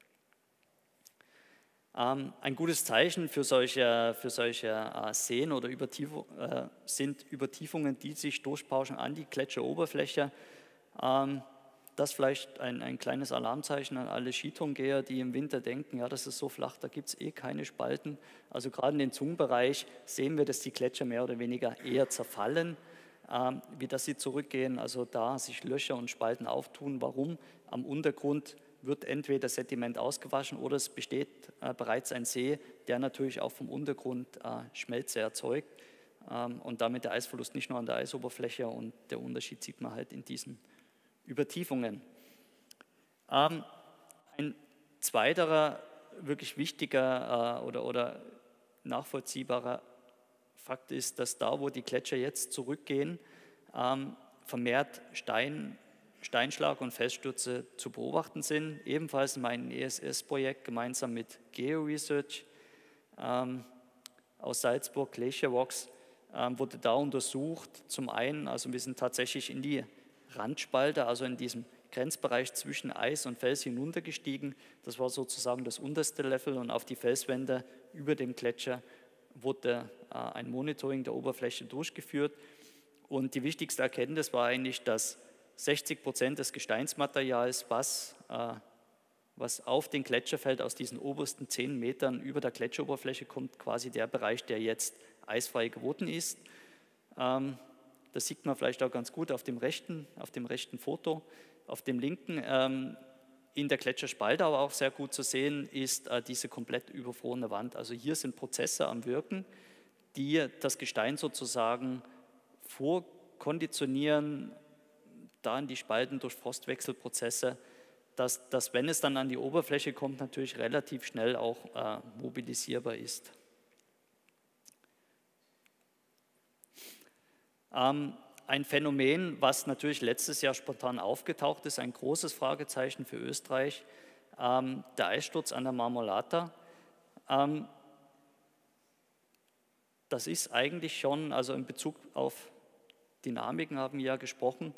Ein gutes Zeichen für solche Seen oder sind Übertiefungen, die sich durchpauschen an die Gletscheroberfläche. Das vielleicht ein kleines Alarmzeichen an alle Skitourengeher, die im Winter denken, ja, das ist so flach, da gibt es eh keine Spalten. Also gerade in den Zungenbereich sehen wir, dass die Gletscher mehr oder weniger eher zerfallen, wie dass sie zurückgehen, also da sich Löcher und Spalten auftun. Warum? Am Untergrund wird entweder Sediment ausgewaschen oder es besteht bereits ein See, der natürlich auch vom Untergrund Schmelze erzeugt und damit der Eisverlust nicht nur an der Eisoberfläche, und der Unterschied sieht man halt in diesen Übertiefungen. Ein zweiterer wirklich wichtiger oder nachvollziehbarer Fakt ist, dass da, wo die Gletscher jetzt zurückgehen, vermehrt Steinschlag und Felsstürze zu beobachten sind. Ebenfalls in meinem ESS-Projekt gemeinsam mit GeoResearch aus Salzburg, Glacier Walks, wurde da untersucht. Zum einen, also wir sind tatsächlich in die Randspalte, also in diesem Grenzbereich zwischen Eis und Fels hinuntergestiegen. Das war sozusagen das unterste Level, und auf die Felswände über dem Gletscher wurde ein Monitoring der Oberfläche durchgeführt. Und die wichtigste Erkenntnis war eigentlich, dass 60% des Gesteinsmaterials, was auf den Gletscher fällt, aus diesen obersten 10 Metern über der Gletscheroberfläche kommt, quasi der Bereich, der jetzt eisfrei geworden ist. Das sieht man vielleicht auch ganz gut auf dem rechten Foto. Auf dem linken in der Gletscherspalte aber auch sehr gut zu sehen ist diese komplett überfrorene Wand. Also hier sind Prozesse am Wirken, die das Gestein sozusagen vorkonditionieren, da in die Spalten durch Frostwechselprozesse, dass wenn es dann an die Oberfläche kommt, natürlich relativ schnell auch mobilisierbar ist. Ein Phänomen, was natürlich letztes Jahr spontan aufgetaucht ist, ein großes Fragezeichen für Österreich, der Eissturz an der Marmolata. Das ist eigentlich schon, also in Bezug auf Dynamiken haben wir ja gesprochen,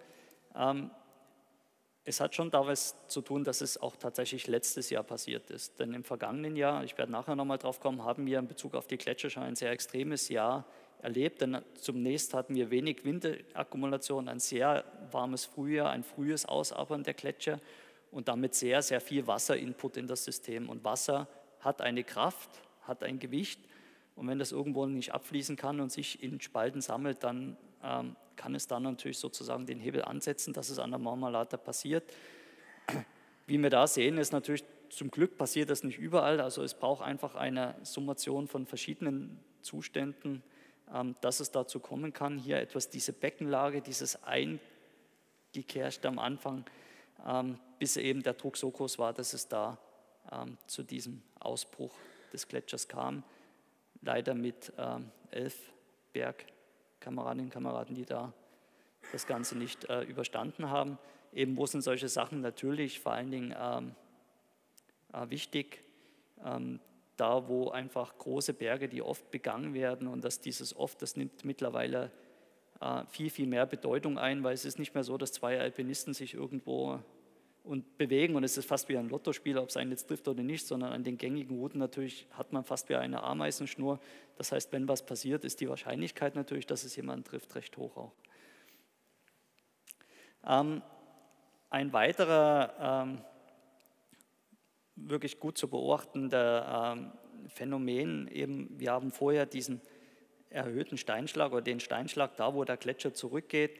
es hat schon da was zu tun, dass es auch tatsächlich letztes Jahr passiert ist. Denn im vergangenen Jahr, ich werde nachher nochmal drauf kommen, haben wir in Bezug auf die Gletscher schon ein sehr extremes Jahr erlebt. Denn zunächst hatten wir wenig Windakkumulation, ein sehr warmes Frühjahr, ein frühes Ausabern der Gletscher und damit sehr, sehr viel Wasserinput in das System. Und Wasser hat eine Kraft, hat ein Gewicht, und wenn das irgendwo nicht abfließen kann und sich in Spalten sammelt, dann kann es dann natürlich sozusagen den Hebel ansetzen, dass es an der Marmolata passiert. Wie wir da sehen, ist natürlich, zum Glück passiert das nicht überall, also es braucht einfach eine Summation von verschiedenen Zuständen, dass es dazu kommen kann. Hier etwas diese Beckenlage, dieses Eingekerschte am Anfang, bis eben der Druck so groß war, dass es da zu diesem Ausbruch des Gletschers kam. Leider mit 11 Bergkameradinnen und Kameraden, die da das Ganze nicht überstanden haben. eben wo sind solche Sachen natürlich vor allen Dingen wichtig, da wo einfach große Berge, die oft begangen werden und dass dieses oft, das nimmt mittlerweile viel, viel mehr Bedeutung ein, weil es ist nicht mehr so, dass zwei Alpinisten sich irgendwo und bewegen und es ist fast wie ein Lottospiel, ob es einen jetzt trifft oder nicht, sondern an den gängigen Routen natürlich hat man fast wie eine Ameisenschnur. Das heißt, wenn was passiert, ist die Wahrscheinlichkeit natürlich, dass es jemanden trifft, recht hoch auch. Ein weiterer wirklich gut zu beobachtender Phänomen, eben wir haben vorher diesen erhöhten Steinschlag oder den Steinschlag da, wo der Gletscher zurückgeht,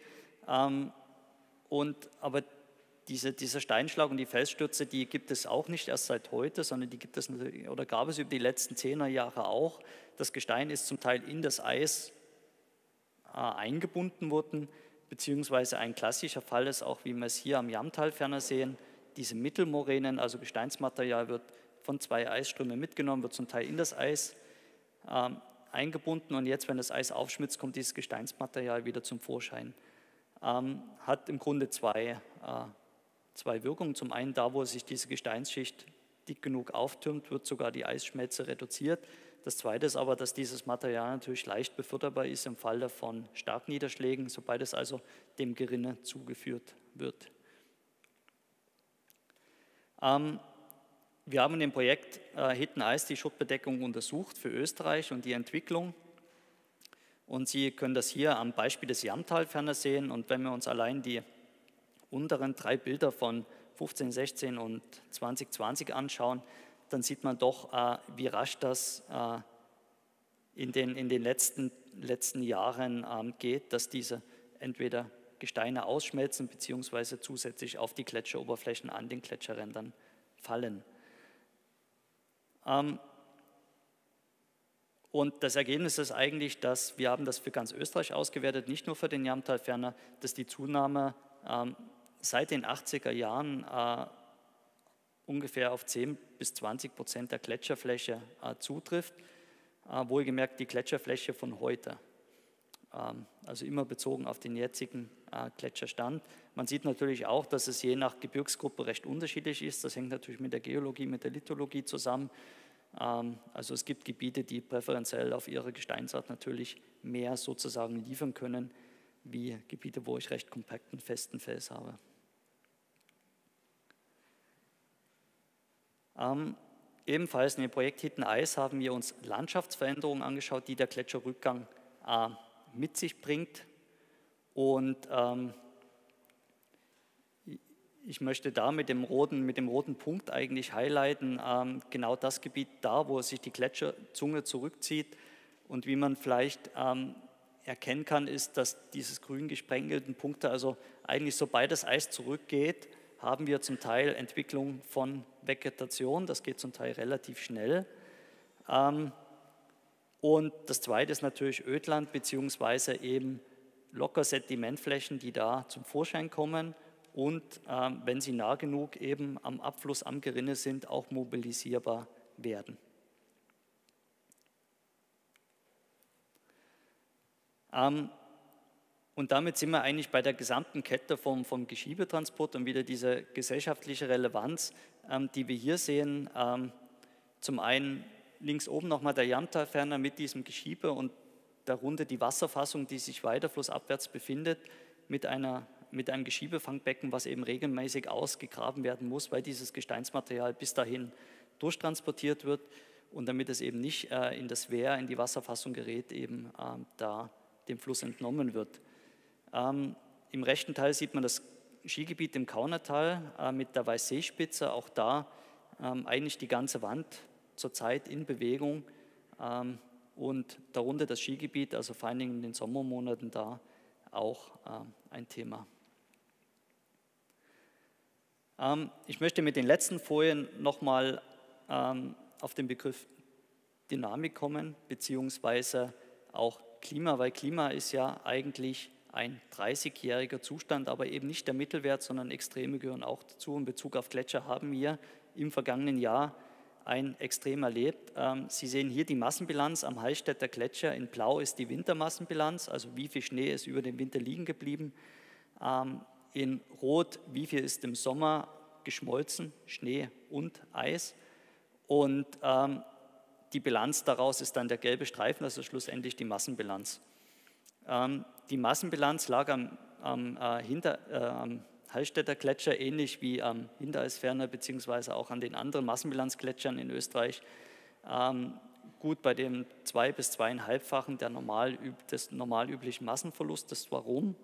aber dieser Steinschlag und die Felsstürze, die gibt es auch nicht erst seit heute, sondern die gibt es oder gab es über die letzten 10er Jahre auch. Das Gestein ist zum Teil in das Eis eingebunden worden, beziehungsweise ein klassischer Fall ist auch, wie wir es hier am Jamtal ferner sehen, diese Mittelmoränen, also Gesteinsmaterial wird von zwei Eisströmen mitgenommen, wird zum Teil in das Eis eingebunden und jetzt, wenn das Eis aufschmilzt, kommt dieses Gesteinsmaterial wieder zum Vorschein. Hat im Grunde zwei Wirkungen. Zum einen, da wo sich diese Gesteinsschicht dick genug auftürmt, wird sogar die Eisschmelze reduziert. Das zweite ist aber, dass dieses Material natürlich leicht beförderbar ist im Falle von Starkniederschlägen, sobald es also dem Gerinne zugeführt wird. Wir haben in dem Projekt Hidden Ice die Schuttbedeckung untersucht für Österreich und die Entwicklung. Und Sie können das hier am Beispiel des Jamtal ferner sehen. Und wenn wir uns allein die unteren 3 Bilder von 15, 16 und 2020 anschauen, dann sieht man doch, wie rasch das in den letzten Jahren geht, dass diese entweder Gesteine ausschmelzen beziehungsweise zusätzlich auf die Gletscheroberflächen an den Gletscherrändern fallen. Und das Ergebnis ist eigentlich, dass wir haben das für ganz Österreich ausgewertet, nicht nur für den Jamtal ferner, dass die Zunahme seit den 80er Jahren ungefähr auf 10-20% der Gletscherfläche zutrifft. Wohlgemerkt die Gletscherfläche von heute, also immer bezogen auf den jetzigen Gletscherstand. Man sieht natürlich auch, dass es je nach Gebirgsgruppe recht unterschiedlich ist. Das hängt natürlich mit der Geologie, mit der Lithologie zusammen. Also es gibt Gebiete, die präferenziell auf ihre Gesteinsart natürlich mehr sozusagen liefern können, wie Gebiete, wo ich recht kompakten, festen Fels habe. Ebenfalls in dem Projekt Hidden Ice haben wir uns Landschaftsveränderungen angeschaut, die der Gletscherrückgang mit sich bringt. Und ich möchte da mit dem roten Punkt eigentlich highlighten, genau das Gebiet da, wo sich die Gletscherzunge zurückzieht. Und wie man vielleicht erkennen kann, ist, dass diese grün gesprenkelten Punkte, also eigentlich sobald das Eis zurückgeht, haben wir zum Teil Entwicklung von Vegetation, das geht zum Teil relativ schnell. Und das zweite ist natürlich Ödland, beziehungsweise eben locker Sedimentflächen, die da zum Vorschein kommen und wenn sie nah genug eben am Abfluss, am Gerinne sind, auch mobilisierbar werden. Und damit sind wir eigentlich bei der gesamten Kette vom Geschiebetransport und wieder diese gesellschaftliche Relevanz, die wir hier sehen. Zum einen links oben nochmal der Jamtal ferner mit diesem Geschiebe und darunter die Wasserfassung, die sich weiter flussabwärts befindet, mit einem Geschiebefangbecken, was eben regelmäßig ausgegraben werden muss, weil dieses Gesteinsmaterial bis dahin durchtransportiert wird und damit es eben nicht in das Wehr, in die Wasserfassung gerät, eben da dem Fluss entnommen wird. Im rechten Teil sieht man das Skigebiet im Kaunertal mit der Weißseespitze, auch da eigentlich die ganze Wand zurzeit in Bewegung und darunter das Skigebiet, also vor allen Dingen in den Sommermonaten da auch ein Thema. Ich möchte mit den letzten Folien nochmal auf den Begriff Dynamik kommen, beziehungsweise auch Klima, weil Klima ist ja eigentlich ein 30-jähriger Zustand, aber eben nicht der Mittelwert, sondern Extreme gehören auch dazu. In Bezug auf Gletscher haben wir im vergangenen Jahr ein Extrem erlebt. Sie sehen hier die Massenbilanz am Hallstätter Gletscher. In Blau ist die Wintermassenbilanz, also wie viel Schnee ist über den Winter liegen geblieben. In Rot, wie viel ist im Sommer geschmolzen, Schnee und Eis. Und die Bilanz daraus ist dann der gelbe Streifen, also schlussendlich die Massenbilanz. Die Massenbilanz lag am Hallstätter Gletscher ähnlich wie am Hintereisferner beziehungsweise auch an den anderen Massenbilanzgletschern in Österreich gut bei dem 2- bis 2,5-fachen des normal üblichen Massenverlustes. Warum?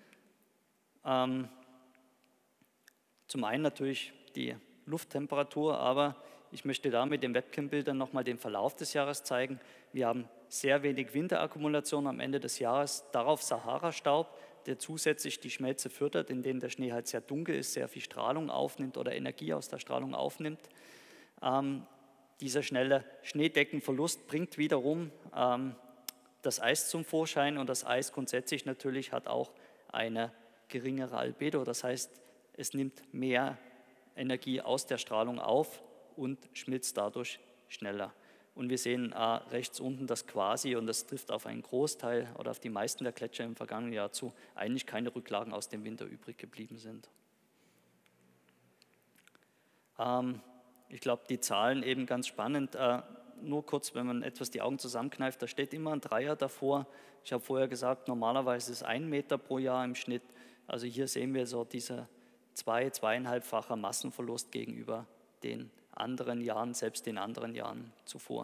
Zum einen natürlich die Lufttemperatur, aber ich möchte da mit den Webcam-Bildern nochmal den Verlauf des Jahres zeigen. Wir haben sehr wenig Winterakkumulation am Ende des Jahres, darauf Sahara-Staub, der zusätzlich die Schmelze fördert, in denen der Schnee halt sehr dunkel ist, sehr viel Strahlung aufnimmt oder Energie aus der Strahlung aufnimmt. Dieser schnelle Schneedeckenverlust bringt wiederum das Eis zum Vorschein und das Eis grundsätzlich natürlich hat auch eine geringere Albedo, das heißt, es nimmt mehr Energie aus der Strahlung auf und schmilzt dadurch schneller. Und wir sehen rechts unten das Quasi, und das trifft auf einen Großteil oder auf die meisten der Gletscher im vergangenen Jahr zu, eigentlich keine Rücklagen aus dem Winter übrig geblieben sind. Ich glaube, die Zahlen eben ganz spannend. Nur kurz, wenn man etwas die Augen zusammenkneift, da steht immer ein Dreier davor. Ich habe vorher gesagt, normalerweise ist es 1 Meter pro Jahr im Schnitt. Also hier sehen wir so diese 2-2,5-facher Massenverlust gegenüber den anderen Jahren, selbst den anderen Jahren zuvor.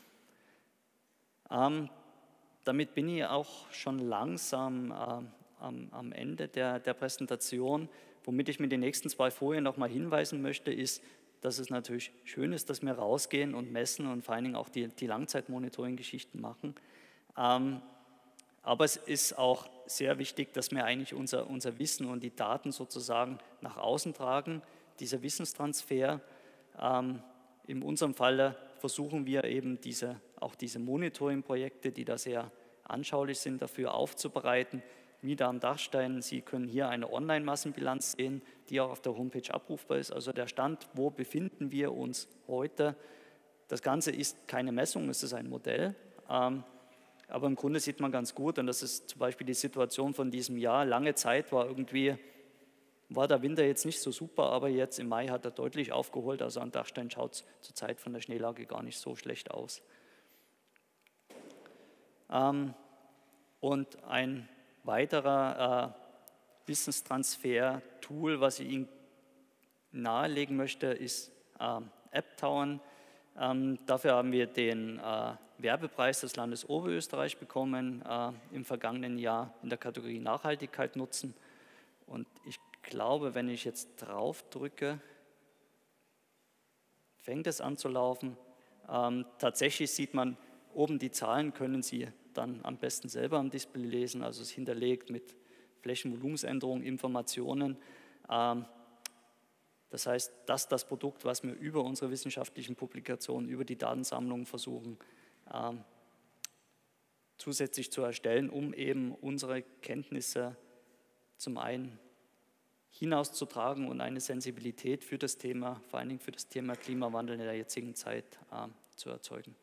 Damit bin ich auch schon langsam am Ende der Präsentation. Womit ich mit den nächsten 2 Folien noch mal hinweisen möchte, ist, dass es natürlich schön ist, dass wir rausgehen und messen und vor allen Dingen auch die Langzeitmonitoring-Geschichten machen. Aber es ist auch sehr wichtig, dass wir eigentlich unser Wissen und die Daten sozusagen nach außen tragen, dieser Wissenstransfer. In unserem Falle versuchen wir eben auch diese Monitoring-Projekte, die da sehr anschaulich sind, dafür aufzubereiten. Wieder am Dachstein, Sie können hier eine Online-Massenbilanz sehen, die auch auf der Homepage abrufbar ist. Also der Stand, wo befinden wir uns heute. Das Ganze ist keine Messung, es ist ein Modell. Aber im Grunde sieht man ganz gut, und das ist zum Beispiel die Situation von diesem Jahr. Lange Zeit war der Winter jetzt nicht so super, aber jetzt im Mai hat er deutlich aufgeholt. Also am Dachstein schaut es zur Zeit von der Schneelage gar nicht so schlecht aus. Und ein weiterer Wissenstransfer-Tool, was ich Ihnen nahelegen möchte, ist AppTown. Dafür haben wir den Werbepreis des Landes Oberösterreich bekommen im vergangenen Jahr in der Kategorie Nachhaltigkeit nutzen. Und ich glaube, wenn ich jetzt drauf drücke, fängt es an zu laufen. Tatsächlich sieht man oben die Zahlen, können Sie dann am besten selber am Display lesen. Also es ist hinterlegt mit Flächenvolumensänderungen, Informationen. Das heißt, das ist das Produkt, was wir über unsere wissenschaftlichen Publikationen, über die Datensammlungen versuchen, zusätzlich zu erstellen, um eben unsere Kenntnisse zum einen hinauszutragen und eine Sensibilität für das Thema, vor allen Dingen für das Thema Klimawandel in der jetzigen Zeit zu erzeugen.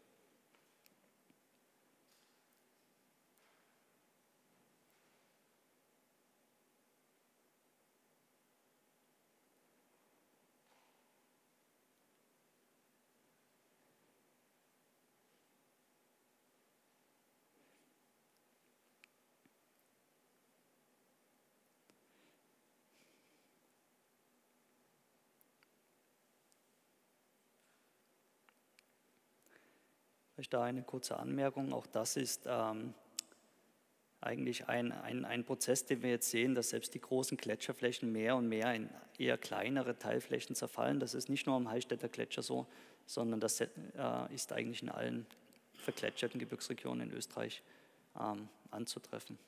Vielleicht da eine kurze Anmerkung, auch das ist eigentlich ein Prozess, den wir jetzt sehen, dass selbst die großen Gletscherflächen mehr und mehr in eher kleinere Teilflächen zerfallen. Das ist nicht nur am Hallstätter Gletscher so, sondern das ist eigentlich in allen vergletscherten Gebirgsregionen in Österreich anzutreffen.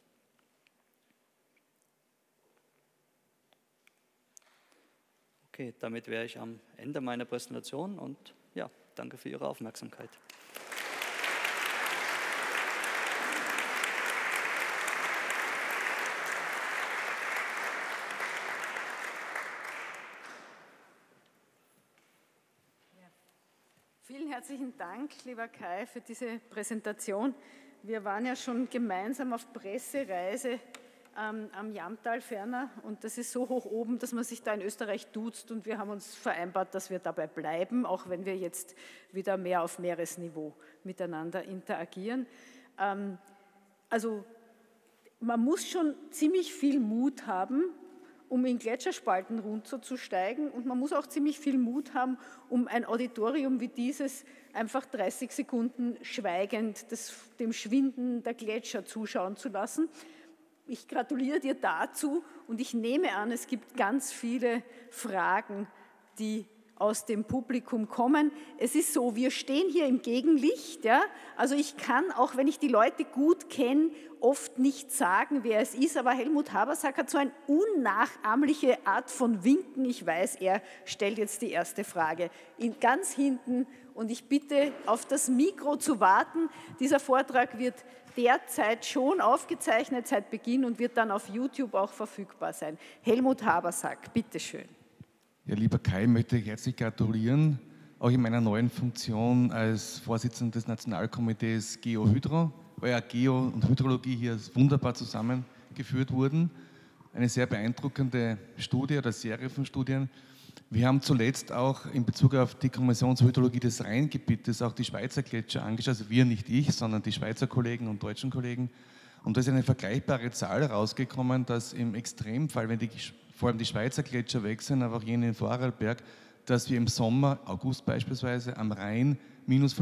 Okay, damit wäre ich am Ende meiner Präsentation und ja, danke für Ihre Aufmerksamkeit. Vielen herzlichen Dank, lieber Kai, für diese Präsentation. Wir waren ja schon gemeinsam auf Pressereise am Jamtal ferner und das ist so hoch oben, dass man sich da in Österreich duzt und wir haben uns vereinbart, dass wir dabei bleiben, auch wenn wir jetzt wieder mehr auf Meeresniveau miteinander interagieren. Also man muss schon ziemlich viel Mut haben, um in Gletscherspalten runterzusteigen und man muss auch ziemlich viel Mut haben, um ein Auditorium wie dieses einfach 30 Sekunden schweigend dem Schwinden der Gletscher zuschauen zu lassen. Ich gratuliere dir dazu und ich nehme an, es gibt ganz viele Fragen, die aus dem Publikum kommen. Es ist so, wir stehen hier im Gegenlicht, ja? Also ich kann, auch wenn ich die Leute gut kenne, oft nicht sagen, wer es ist, aber Helmut Habersack hat so eine unnachahmliche Art von Winken. Ich weiß, er stellt jetzt die erste Frage ganz hinten und ich bitte, auf das Mikro zu warten. Dieser Vortrag wird derzeit schon aufgezeichnet seit Beginn und wird dann auf YouTube auch verfügbar sein. Helmut Habersack, bitteschön. Ja, lieber Kai, möchte ich herzlich gratulieren, auch in meiner neuen Funktion als Vorsitzender des Nationalkomitees Geo-Hydro, weil ja Geo und Hydrologie hier wunderbar zusammengeführt wurden. Eine sehr beeindruckende Studie oder Serie von Studien. Wir haben zuletzt auch in Bezug auf die Kommission zur Hydrologie des Rheingebietes auch die Schweizer Gletscher angeschaut, also wir, nicht ich, sondern die Schweizer Kollegen und deutschen Kollegen. Und da ist eine vergleichbare Zahl rausgekommen, dass im Extremfall, wenn vor allem die Schweizer Gletscher weg sind, aber auch jene in Vorarlberg, dass wir im Sommer, August beispielsweise, am Rhein minus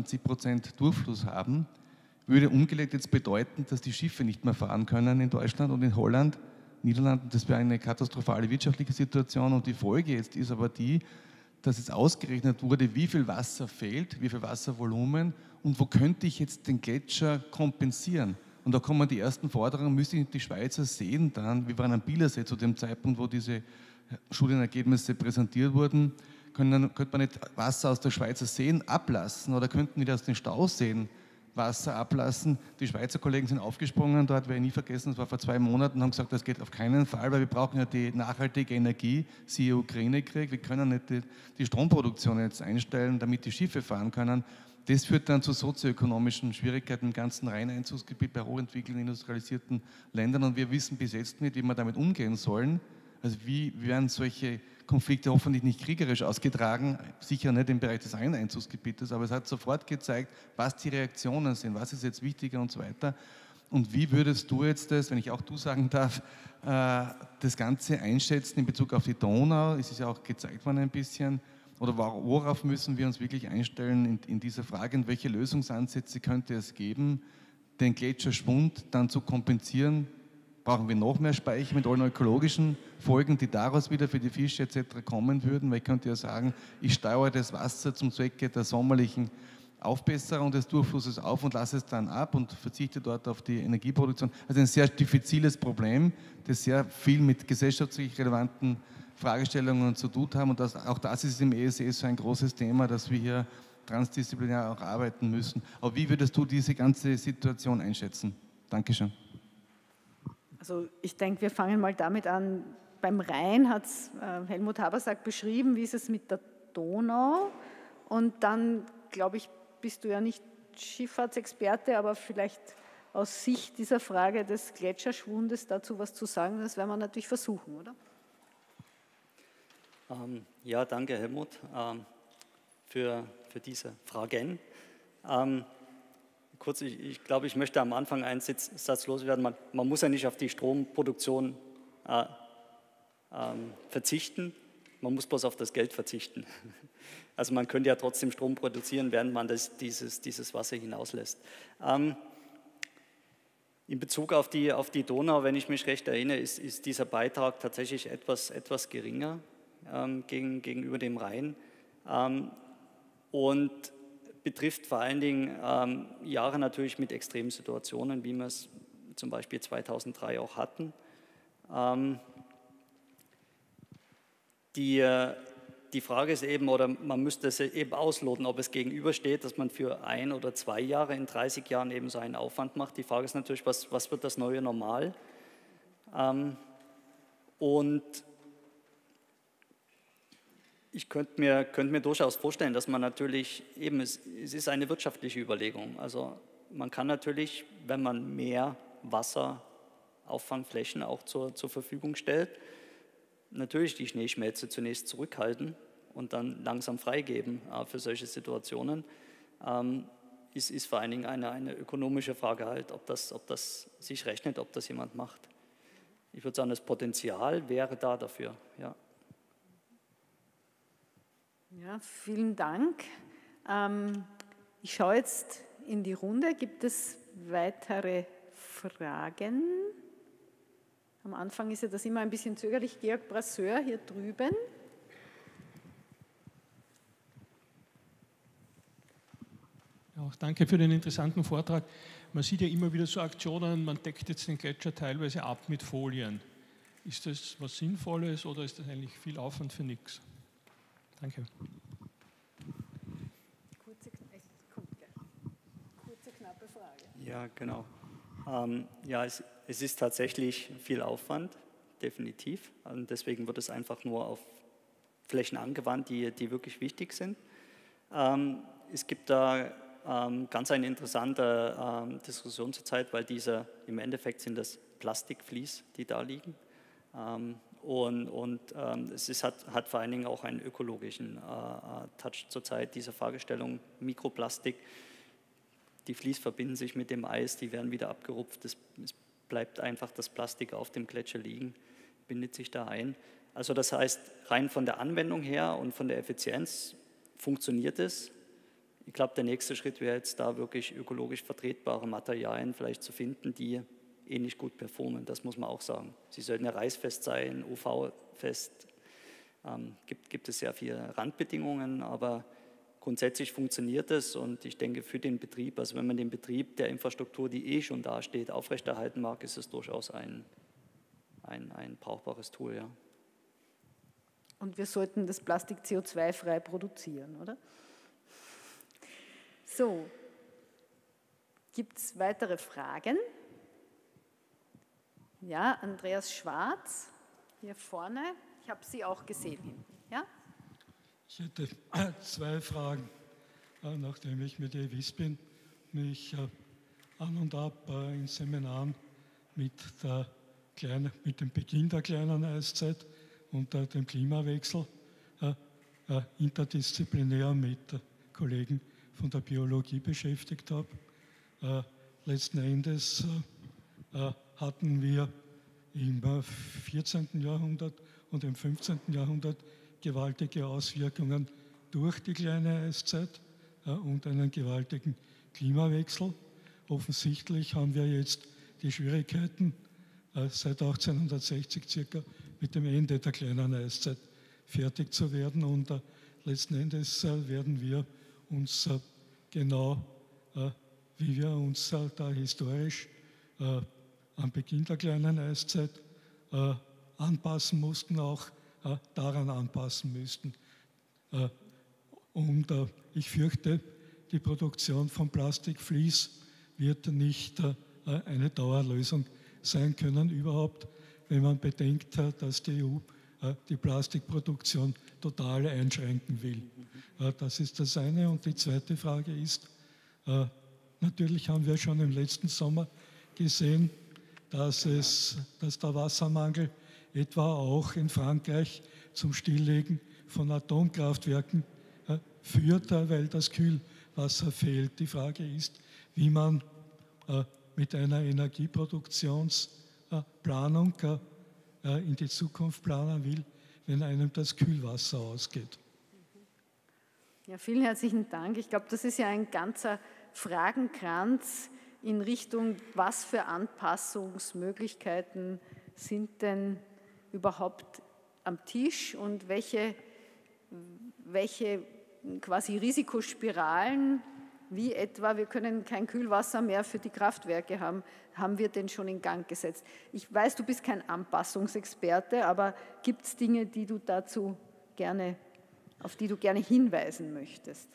25% Durchfluss haben, würde umgelegt jetzt bedeuten, dass die Schiffe nicht mehr fahren können in Deutschland und in Holland, Niederlanden. Das wäre eine katastrophale wirtschaftliche Situation und die Folge jetzt ist aber die, dass jetzt ausgerechnet wurde, wie viel Wasser fehlt, wie viel Wasservolumen und wo könnte ich jetzt den Gletscher kompensieren. Und da kommen die ersten Forderungen, müssen die Schweizer Seen dann, wir waren am Bielersee zu dem Zeitpunkt, wo diese Studienergebnisse präsentiert wurden, könnte man nicht Wasser aus der Schweizer Seen ablassen oder könnten wir aus den Stauseen Wasser ablassen. Die Schweizer Kollegen sind aufgesprungen, dort werde ich nie vergessen, das war vor 2 Monaten, und haben gesagt, das geht auf keinen Fall, weil wir brauchen ja die nachhaltige Energie, siehe Ukraine-Krieg, wir können nicht die Stromproduktion jetzt einstellen, damit die Schiffe fahren können. Das führt dann zu sozioökonomischen Schwierigkeiten im ganzen Rheineinzugsgebiet bei hochentwickelten, industrialisierten Ländern und wir wissen bis jetzt nicht, wie wir damit umgehen sollen. Also wie werden solche Konflikte hoffentlich nicht kriegerisch ausgetragen, sicher nicht im Bereich des Rheineinzugsgebietes, aber es hat sofort gezeigt, was die Reaktionen sind, was ist jetzt wichtiger und so weiter. Und wie würdest du jetzt das, wenn ich auch du sagen darf, das Ganze einschätzen in Bezug auf die Donau? Es ist ja auch gezeigt worden ein bisschen. Oder worauf müssen wir uns wirklich einstellen in dieser Frage? Und welche Lösungsansätze könnte es geben, den Gletscherschwund dann zu kompensieren? Brauchen wir noch mehr Speicher mit allen ökologischen Folgen, die daraus wieder für die Fische etc. kommen würden? Weil ich könnte ja sagen, ich steuere das Wasser zum Zwecke der sommerlichen Aufbesserung des Durchflusses auf und lasse es dann ab und verzichte dort auf die Energieproduktion. Also ein sehr diffiziles Problem, das sehr viel mit gesellschaftlich relevanten Fragestellungen zu tun haben und auch das ist im ESE so ein großes Thema, dass wir hier transdisziplinär auch arbeiten müssen. Aber wie würdest du diese ganze Situation einschätzen? Dankeschön. Also ich denke, wir fangen mal damit an. Beim Rhein hat es Helmut Habersack beschrieben, wie ist es mit der Donau und dann, glaube ich, bist du ja nicht Schifffahrtsexperte, aber vielleicht aus Sicht dieser Frage des Gletscherschwundes dazu was zu sagen, das werden wir natürlich versuchen, oder? Ja, danke Helmut für diese Fragen. Kurz, ich glaube, ich möchte am Anfang einen Satz loswerden. Man muss ja nicht auf die Stromproduktion verzichten, man muss bloß auf das Geld verzichten. Also man könnte ja trotzdem Strom produzieren, während man dieses Wasser hinauslässt. In Bezug auf die Donau, wenn ich mich recht erinnere, ist dieser Beitrag tatsächlich etwas geringer gegenüber dem Rhein und betrifft vor allen Dingen Jahre natürlich mit extremen Situationen, wie wir es zum Beispiel 2003 auch hatten. Die Frage ist eben, oder man müsste es eben ausloten, ob es gegenübersteht, dass man für 1 oder 2 Jahre in 30 Jahren eben so einen Aufwand macht. Die Frage ist natürlich, was wird das neue Normal? Und ich könnte mir durchaus vorstellen, dass man natürlich eben, es ist eine wirtschaftliche Überlegung. Also man kann natürlich, wenn man mehr Wasser Auffangflächen auch zur Verfügung stellt. Natürlich die Schneeschmelze zunächst zurückhalten und dann langsam freigeben für solche Situationen. Ist vor allen Dingen eine ökonomische Frage halt, ob das sich rechnet, ob das jemand macht. Ich würde sagen, das Potenzial wäre da dafür, ja. Ja, vielen Dank. Ich schaue jetzt in die Runde. Gibt es weitere Fragen? Am Anfang ist ja das immer ein bisschen zögerlich. Georg Brasseur hier drüben. Ja, auch danke für den interessanten Vortrag. Man sieht ja immer wieder so Aktionen, man deckt jetzt den Gletscher teilweise ab mit Folien. Ist das was Sinnvolles oder ist das eigentlich viel Aufwand für nichts? Danke. Kurze, knappe Frage. Ja, genau. Ja, es ist tatsächlich viel Aufwand, definitiv. Und deswegen wird es einfach nur auf Flächen angewandt, die wirklich wichtig sind. Es gibt da ganz eine interessante Diskussion zurzeit, weil im Endeffekt sind das Plastikvlies, die da liegen. Es hat vor allen Dingen auch einen ökologischen Touch zurzeit, diese Fragestellung Mikroplastik. Die Vlies verbinden sich mit dem Eis, die werden wieder abgerupft, es bleibt einfach das Plastik auf dem Gletscher liegen, bindet sich da ein. Also das heißt, rein von der Anwendung her und von der Effizienz funktioniert es. Ich glaube, der nächste Schritt wäre jetzt da wirklich ökologisch vertretbare Materialien vielleicht zu finden, die ähnlich gut performen, das muss man auch sagen. Sie sollten ja reißfest sein, UV-fest, gibt es sehr viele Randbedingungen, aber grundsätzlich funktioniert es und ich denke für den Betrieb, also wenn man den Betrieb der Infrastruktur, die schon dasteht, aufrechterhalten mag, ist es durchaus ein brauchbares Tool, ja. Und wir sollten das Plastik CO2-frei produzieren, oder? So, gibt es weitere Fragen? Ja, Andreas Schwarz, hier vorne. Ich habe Sie auch gesehen hinten. Ja? Ich hätte zwei Fragen, nachdem ich Medievist bin, mich an und ab in Seminaren mit dem Beginn der kleinen Eiszeit und dem Klimawechsel interdisziplinär mit Kollegen von der Biologie beschäftigt habe. Letzten Endes hatten wir im 14. Jahrhundert und im 15. Jahrhundert gewaltige Auswirkungen durch die kleine Eiszeit und einen gewaltigen Klimawechsel. Offensichtlich haben wir jetzt die Schwierigkeiten, seit 1860 circa mit dem Ende der kleinen Eiszeit fertig zu werden. Und letzten Endes werden wir uns genau, wie wir uns da historisch am Beginn der kleinen Eiszeit anpassen mussten, auch daran anpassen müssten. Und ich fürchte, die Produktion von Plastikvlies wird nicht eine Dauerlösung sein können überhaupt, wenn man bedenkt, dass die EU die Plastikproduktion total einschränken will. Das ist das eine. Und die zweite Frage ist, natürlich haben wir schon im letzten Sommer gesehen, dass der Wassermangel etwa auch in Frankreich zum Stilllegen von Atomkraftwerken führt, weil das Kühlwasser fehlt. Die Frage ist, wie man mit einer Energieproduktionsplanung in die Zukunft planen will, wenn einem das Kühlwasser ausgeht. Ja, vielen herzlichen Dank. Ich glaube, das ist ja ein ganzer Fragenkranz in Richtung, was für Anpassungsmöglichkeiten sind denn überhaupt am Tisch und welche quasi Risikospiralen, wie etwa, wir können kein Kühlwasser mehr für die Kraftwerke haben wir denn schon in Gang gesetzt. Ich weiß, du bist kein Anpassungsexperte, aber gibt es Dinge, auf die du gerne hinweisen möchtest?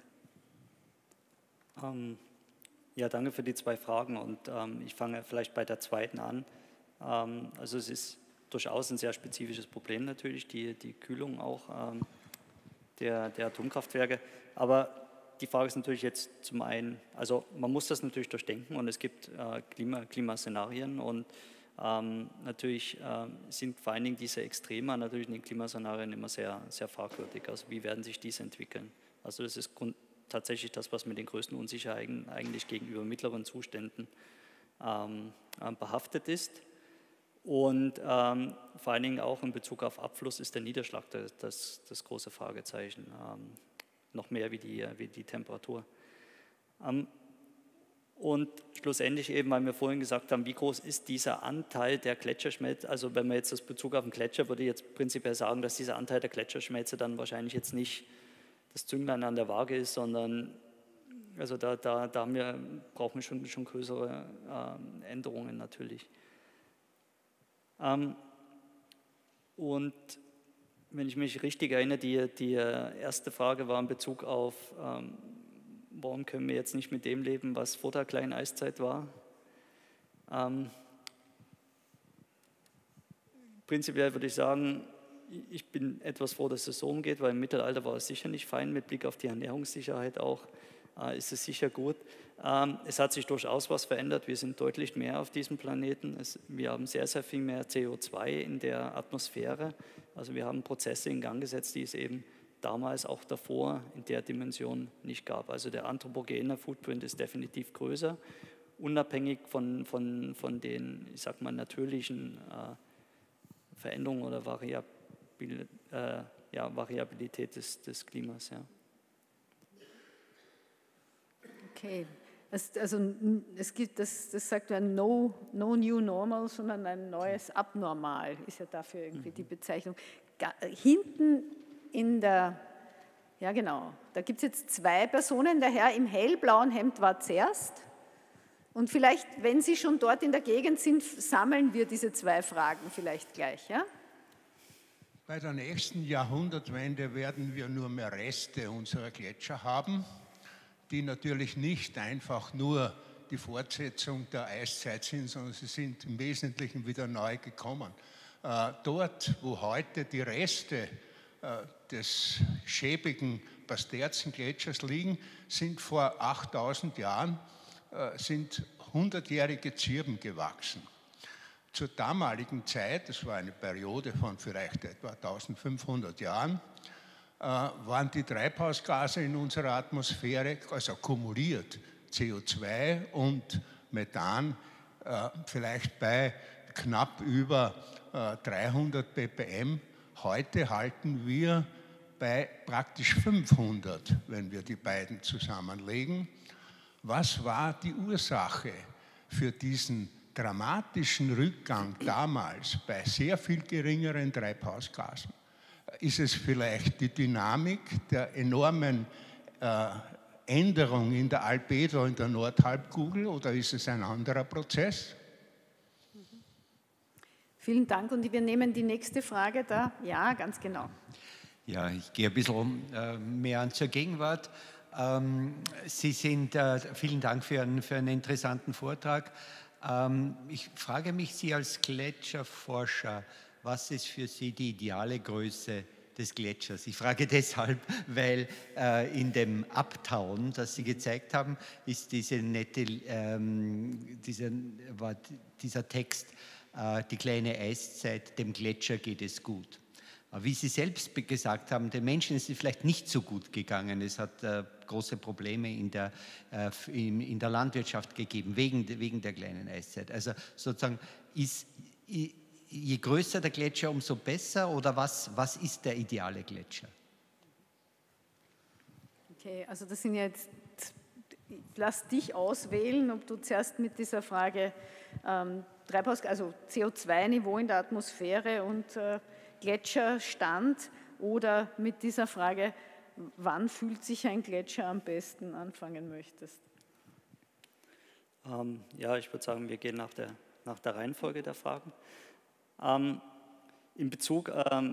Ja, danke für die zwei Fragen und ich fange vielleicht bei der zweiten an. Also es ist durchaus ein sehr spezifisches Problem natürlich, die Kühlung auch der Atomkraftwerke, aber die Frage ist natürlich jetzt zum einen, also man muss das natürlich durchdenken und es gibt Klimaszenarien und Natürlich sind vor allen Dingen diese Extreme natürlich in den Klimaszenarien immer sehr, sehr fragwürdig. Also wie werden sich diese entwickeln? Also das ist tatsächlich das, was mit den größten Unsicherheiten eigentlich gegenüber mittleren Zuständen behaftet ist. Und vor allen Dingen auch in Bezug auf Abfluss ist der Niederschlag das große Fragezeichen, noch mehr wie die Temperatur. Und schlussendlich eben, weil wir vorhin gesagt haben, wie groß ist dieser Anteil der Gletscherschmelze, also wenn man jetzt das Bezug auf den Gletscher, würde ich jetzt prinzipiell sagen, dass dieser Anteil der Gletscherschmelze dann wahrscheinlich jetzt nicht das Zünglein an der Waage ist, sondern also da brauchen wir schon größere Änderungen natürlich. Und wenn ich mich richtig erinnere, die erste Frage war in Bezug auf, warum können wir jetzt nicht mit dem leben, was vor der kleinen Eiszeit war? Prinzipiell würde ich sagen, ich bin etwas froh, dass es so umgeht, weil im Mittelalter war es sicher nicht fein, mit Blick auf die Ernährungssicherheit auch, ist es sicher gut. Es hat sich durchaus was verändert, wir sind deutlich mehr auf diesem Planeten, wir haben sehr, sehr viel mehr CO2 in der Atmosphäre, also wir haben Prozesse in Gang gesetzt, die es eben damals auch davor in der Dimension nicht gab. Also der anthropogene Footprint ist definitiv größer, unabhängig von den, ich sag mal, natürlichen Veränderungen oder Variabilität des Klimas. Ja. Okay, also es gibt, das sagt man no new normal, sondern ein neues Abnormal, ist ja dafür irgendwie die Bezeichnung. Hinten ja genau, da gibt es jetzt zwei Personen, der Herr im hellblauen Hemd war zuerst und vielleicht, wenn Sie schon dort in der Gegend sind, sammeln wir diese zwei Fragen vielleicht gleich, ja? Bei der nächsten Jahrhundertwende werden wir nur mehr Reste unserer Gletscher haben, die natürlich nicht einfach nur die Fortsetzung der Eiszeit sind, sondern sie sind im Wesentlichen wieder neu gekommen. Dort, wo heute die Reste des schäbigen Pasterzen-Gletschers liegen, sind vor 8000 Jahren sind 100-jährige Zirben gewachsen. Zur damaligen Zeit, das war eine Periode von vielleicht etwa 1500 Jahren, waren die Treibhausgase in unserer Atmosphäre, also kumuliert CO2 und Methan, vielleicht bei knapp über 300 ppm. Heute halten wir bei praktisch 500, wenn wir die beiden zusammenlegen. Was war die Ursache für diesen dramatischen Rückgang damals bei sehr viel geringeren Treibhausgasen? Ist es vielleicht die Dynamik der enormen Änderung in der Albedo in der Nordhalbkugel oder ist es ein anderer Prozess? Vielen Dank und wir nehmen die nächste Frage da. Ja, ganz genau. Ja, ich gehe ein bisschen mehr an zur Gegenwart. Vielen Dank für einen interessanten Vortrag. Ich frage mich, Sie als Gletscherforscher, was ist für Sie die ideale Größe des Gletschers? Ich frage deshalb, weil in dem Uptown, das Sie gezeigt haben, ist dieser Text, die kleine Eiszeit, dem Gletscher geht es gut. Aber wie Sie selbst gesagt haben, den Menschen ist es vielleicht nicht so gut gegangen. Es hat große Probleme in der Landwirtschaft gegeben, wegen der kleinen Eiszeit. Also sozusagen, je größer der Gletscher, umso besser? Oder was ist der ideale Gletscher? Okay, also das sind jetzt, lass dich auswählen, ob du zuerst mit dieser Frage also CO2-Niveau in der Atmosphäre und Gletscherstand oder mit dieser Frage, wann fühlt sich ein Gletscher am besten, anfangen möchtest. Ja, ich würde sagen, wir gehen nach der Reihenfolge der Fragen. In Bezug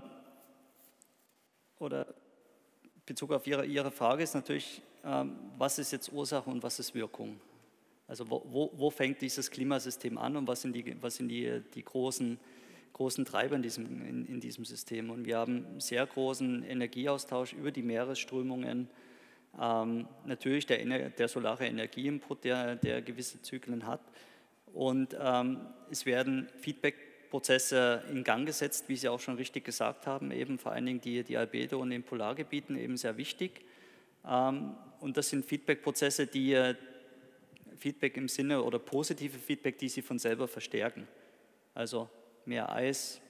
auf Ihre Frage ist natürlich, was ist jetzt Ursache und was ist Wirkung? Also wo fängt dieses Klimasystem an und was sind die großen Treiber in diesem System? Und wir haben einen sehr großen Energieaustausch über die Meeresströmungen. Natürlich der solare Energieinput, der gewisse Zyklen hat. Und es werden Feedback-Prozesse in Gang gesetzt, wie Sie auch schon richtig gesagt haben, eben vor allen Dingen die Albedo und den Polargebieten eben sehr wichtig. Und das sind Feedback-Prozesse, die Feedback im Sinne oder positive Feedback, die sie von selber verstärken. Also mehr Eis,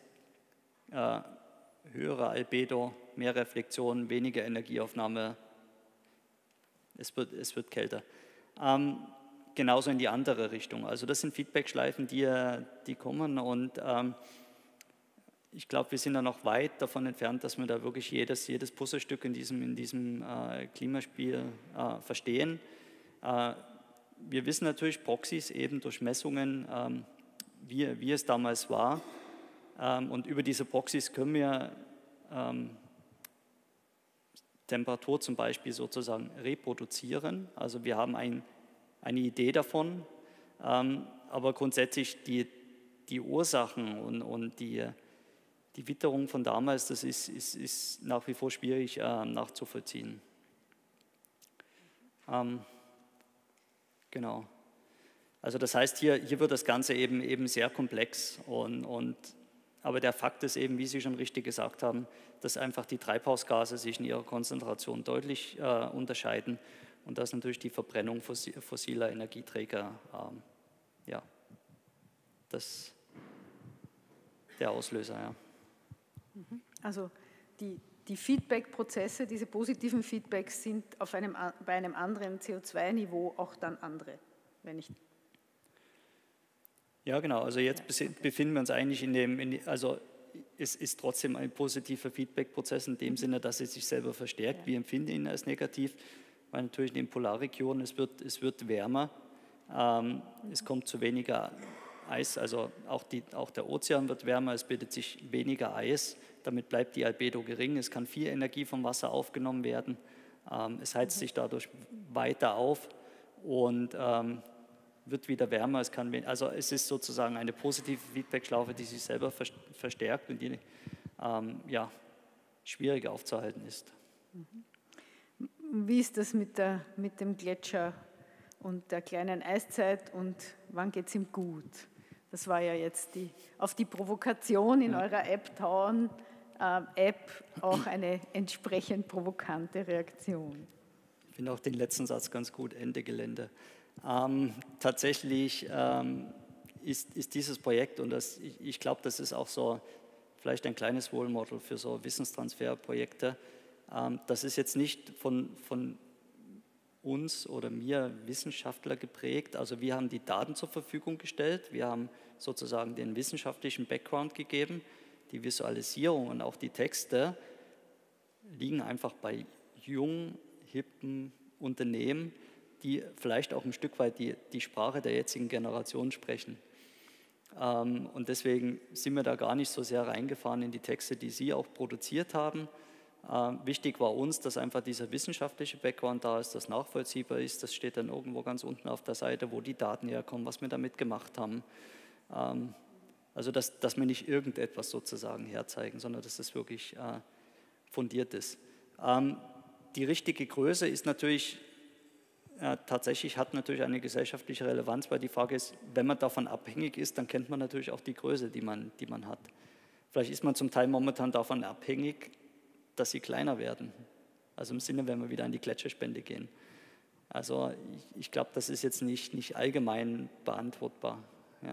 höhere Albedo, mehr Reflexion, weniger Energieaufnahme, es wird kälter. Genauso in die andere Richtung. Also das sind Feedback-Schleifen, die kommen und ich glaube, wir sind da noch weit davon entfernt, dass wir da wirklich jedes Puzzlestück in diesem Klimaspiel verstehen. Wir wissen natürlich Proxys eben durch Messungen, wie es damals war. Und über diese Proxys können wir Temperatur zum Beispiel sozusagen reproduzieren. Also wir haben eine Idee davon, aber grundsätzlich die Ursachen und die Witterung von damals, das ist nach wie vor schwierig nachzuvollziehen. Genau. Also das heißt, hier wird das Ganze eben sehr komplex aber der Fakt ist eben, wie Sie schon richtig gesagt haben, dass einfach die Treibhausgase sich in ihrer Konzentration deutlich unterscheiden und dass natürlich die Verbrennung fossiler Energieträger der Auslöser. Ja. Also die Feedback-Prozesse, diese positiven Feedbacks sind bei einem anderen CO2-Niveau auch dann andere, wenn ich... Ja, genau. Also jetzt befinden wir uns eigentlich also es ist trotzdem ein positiver Feedback-Prozess in dem Sinne, dass es sich selber verstärkt. Wir empfinden ihn als negativ, weil natürlich in den Polarregionen es wird wärmer, es kommt zu weniger Eis, also auch der Ozean wird wärmer, es bildet sich weniger Eis, damit bleibt die Albedo gering, es kann viel Energie vom Wasser aufgenommen werden, es heizt sich dadurch weiter auf und wird wieder wärmer. Also es ist sozusagen eine positive Feedback-Schlaufe, die sich selber verstärkt und die schwierig aufzuhalten ist. Wie ist das mit dem Gletscher und der kleinen Eiszeit und wann geht es ihm gut? Das war ja jetzt auf die Provokation in eurer App auch eine entsprechend provokante Reaktion. Ich finde auch den letzten Satz ganz gut, Ende Gelände. Tatsächlich ist dieses Projekt, und ich glaube, das ist auch so vielleicht ein kleines Role Model für so Wissenstransferprojekte, das ist jetzt nicht von uns oder mir Wissenschaftler geprägt, also wir haben die Daten zur Verfügung gestellt, wir haben sozusagen den wissenschaftlichen Background gegeben, die Visualisierung und auch die Texte liegen einfach bei jungen, hippen Unternehmen, die vielleicht auch ein Stück weit die Sprache der jetzigen Generation sprechen. Und deswegen sind wir da gar nicht so sehr reingefahren in die Texte, die Sie auch produziert haben. Wichtig war uns, dass einfach dieser wissenschaftliche Background da ist, das nachvollziehbar ist. Das steht dann irgendwo ganz unten auf der Seite, wo die Daten herkommen, was wir damit gemacht haben. Also dass wir nicht irgendetwas sozusagen herzeigen, sondern dass es wirklich fundiert ist. Die richtige Größe ist natürlich... tatsächlich hat natürlich eine gesellschaftliche Relevanz, weil die Frage ist, wenn man davon abhängig ist, dann kennt man natürlich auch die Größe, die man hat. Vielleicht ist man zum Teil momentan davon abhängig, dass sie kleiner werden. Also im Sinne, wenn wir wieder an die Gletscherspende gehen. Also ich glaube, das ist jetzt nicht allgemein beantwortbar. Ja.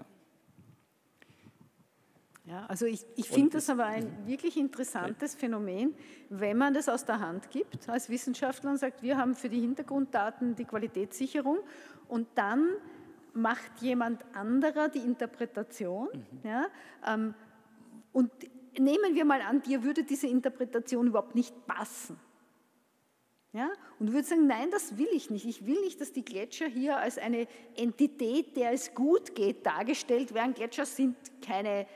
Ja, also ich finde das aber ein wirklich interessantes Phänomen, wenn man das aus der Hand gibt als Wissenschaftler und sagt, wir haben für die Hintergrunddaten die Qualitätssicherung und dann macht jemand anderer die Interpretation. Ja, und nehmen wir mal an, dir würde diese Interpretation überhaupt nicht passen. Ja, und würde sagen, nein, das will ich nicht. Ich will nicht, dass die Gletscher hier als eine Entität, der es gut geht, dargestellt werden. Gletscher sind keine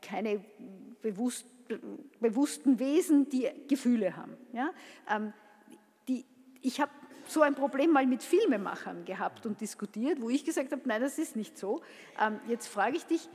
bewussten Wesen, die Gefühle haben. Ja? Ich habe so ein Problem mal mit Filmemachern gehabt und diskutiert, wo ich gesagt habe, nein, das ist nicht so. Jetzt frage ich dich,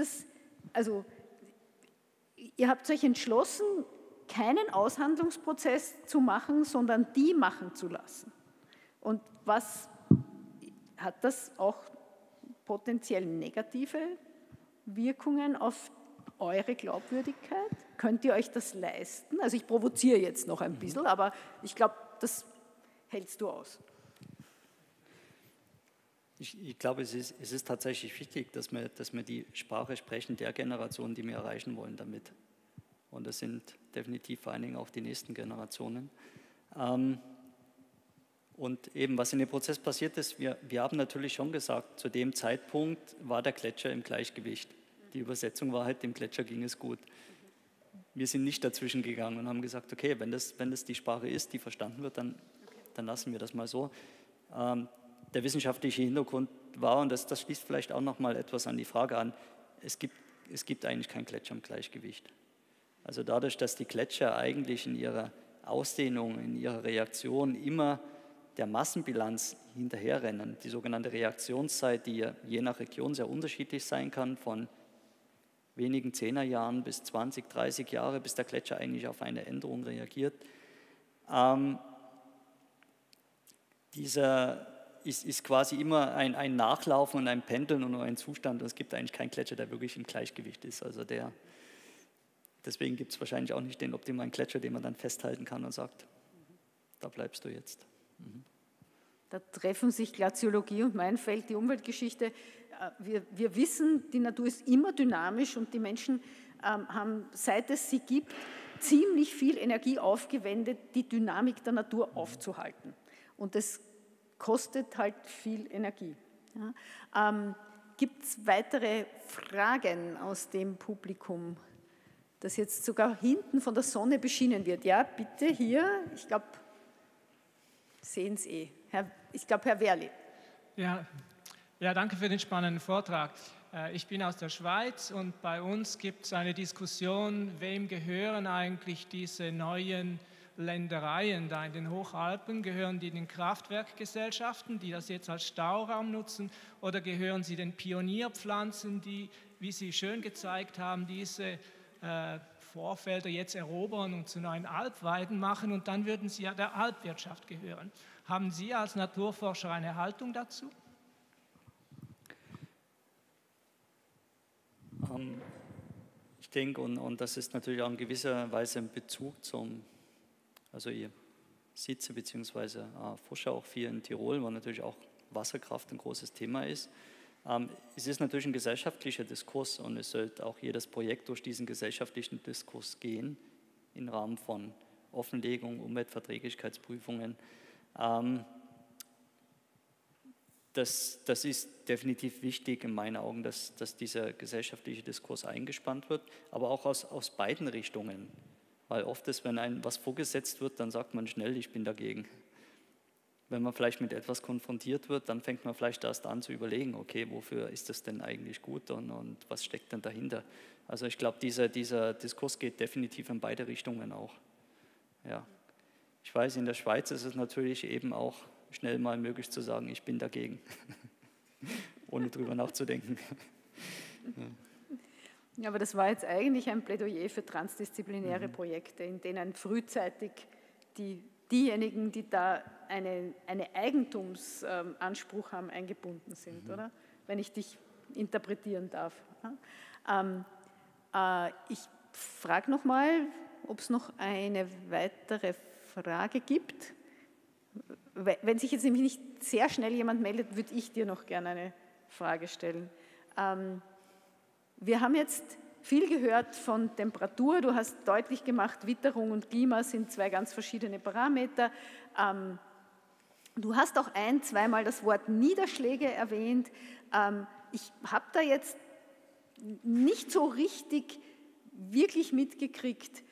ihr habt euch entschlossen, keinen Aushandlungsprozess zu machen, sondern die machen zu lassen. Und was hat das auch potenziell negative Wirkungen auf eure Glaubwürdigkeit? Könnt ihr euch das leisten? Also ich provoziere jetzt noch ein bisschen, aber ich glaube, das hältst du aus. Ich glaube, es ist tatsächlich wichtig, dass wir die Sprache sprechen der Generation, die wir erreichen wollen damit. Und das sind definitiv vor allen Dingen auch die nächsten Generationen. Und eben, was in dem Prozess passiert ist, wir haben natürlich schon gesagt, zu dem Zeitpunkt war der Gletscher im Gleichgewicht. Die Übersetzung war halt, dem Gletscher ging es gut. Wir sind nicht dazwischen gegangen und haben gesagt, okay, wenn das die Sprache ist, die verstanden wird, dann lassen wir das mal so. Der wissenschaftliche Hintergrund war, und das schließt vielleicht auch noch mal etwas an die Frage an, es gibt eigentlich keinen Gletscher im Gleichgewicht. Also dadurch, dass die Gletscher eigentlich in ihrer Ausdehnung, in ihrer Reaktion immer der Massenbilanz hinterherrennen, die sogenannte Reaktionszeit, die je nach Region sehr unterschiedlich sein kann, von wenigen 10er Jahren bis 20, 30 Jahre, bis der Gletscher eigentlich auf eine Änderung reagiert. Dieser ist quasi immer ein Nachlaufen und ein Pendeln und ein Zustand. Und es gibt eigentlich keinen Gletscher, der wirklich im Gleichgewicht ist. Also deswegen gibt es wahrscheinlich auch nicht den optimalen Gletscher, den man dann festhalten kann und sagt, da bleibst du jetzt. Da treffen sich Glaziologie und mein Feld, die Umweltgeschichte. Wir wissen, die Natur ist immer dynamisch und die Menschen haben, seit es sie gibt, ziemlich viel Energie aufgewendet, die Dynamik der Natur aufzuhalten. Und das kostet halt viel Energie. Ja. Gibt es weitere Fragen aus dem Publikum, das jetzt sogar hinten von der Sonne beschienen wird? Ja, bitte hier. Ich glaube, sehen Sie eh. Ich glaube, Herr Werli. Ja, danke für den spannenden Vortrag. Ich bin aus der Schweiz und bei uns gibt es eine Diskussion, wem gehören eigentlich diese neuen Ländereien da in den Hochalpen? Gehören die den Kraftwerkgesellschaften, die das jetzt als Stauraum nutzen, oder gehören sie den Pionierpflanzen, die, wie Sie schön gezeigt haben, diese Vorfelder jetzt erobern und zu neuen Alpweiden machen, und dann würden sie ja der Alpwirtschaft gehören. Haben Sie als Naturforscher eine Haltung dazu? Ich denke, und das ist natürlich auch in gewisser Weise ein Bezug also ich sitze bzw. forsche auch viel in Tirol, wo natürlich auch Wasserkraft ein großes Thema ist. Es ist natürlich ein gesellschaftlicher Diskurs und es sollte auch jedes Projekt durch diesen gesellschaftlichen Diskurs gehen, im Rahmen von Offenlegung, Umweltverträglichkeitsprüfungen. Das ist definitiv wichtig in meinen Augen, dass dieser gesellschaftliche Diskurs eingespannt wird, aber auch aus beiden Richtungen. Weil oft ist, wenn einem was vorgesetzt wird, dann sagt man schnell, ich bin dagegen. Wenn man vielleicht mit etwas konfrontiert wird, dann fängt man vielleicht erst an zu überlegen, okay, wofür ist das denn eigentlich gut und was steckt denn dahinter? Also ich glaube, dieser Diskurs geht definitiv in beide Richtungen auch. Ja. Ich weiß, in der Schweiz ist es natürlich eben auch schnell mal möglich zu sagen, ich bin dagegen, ohne drüber nachzudenken. Ja, aber das war jetzt eigentlich ein Plädoyer für transdisziplinäre Projekte, in denen frühzeitig diejenigen, die da einen Eigentumsanspruch haben, eingebunden sind, oder? Wenn ich dich interpretieren darf. Ich frage nochmal, ob es noch eine weitere Frage gibt. Wenn sich jetzt nämlich nicht sehr schnell jemand meldet, würde ich dir noch gerne eine Frage stellen. Wir haben jetzt viel gehört von Temperatur. Du hast deutlich gemacht, Witterung und Klima sind zwei ganz verschiedene Parameter. Du hast auch zweimal das Wort Niederschläge erwähnt. Ich habe da jetzt nicht so richtig wirklich mitgekriegt,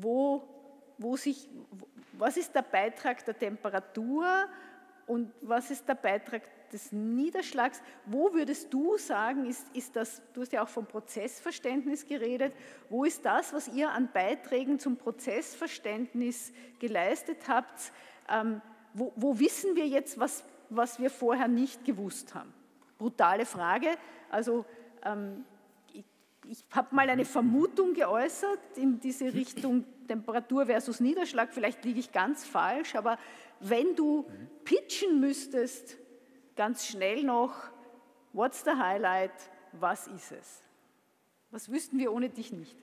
was ist der Beitrag der Temperatur und was ist der Beitrag des Niederschlags? Wo würdest du sagen, ist das, du hast ja auch vom Prozessverständnis geredet, wo ist das, was ihr an Beiträgen zum Prozessverständnis geleistet habt? Wo wissen wir jetzt, was wir vorher nicht gewusst haben? Brutale Frage. Also ich habe mal eine Vermutung geäußert in diese Richtung Temperatur versus Niederschlag. Vielleicht liege ich ganz falsch, aber wenn du pitchen müsstest, ganz schnell noch, What's the highlight? Was ist es? Was wüssten wir ohne dich nicht?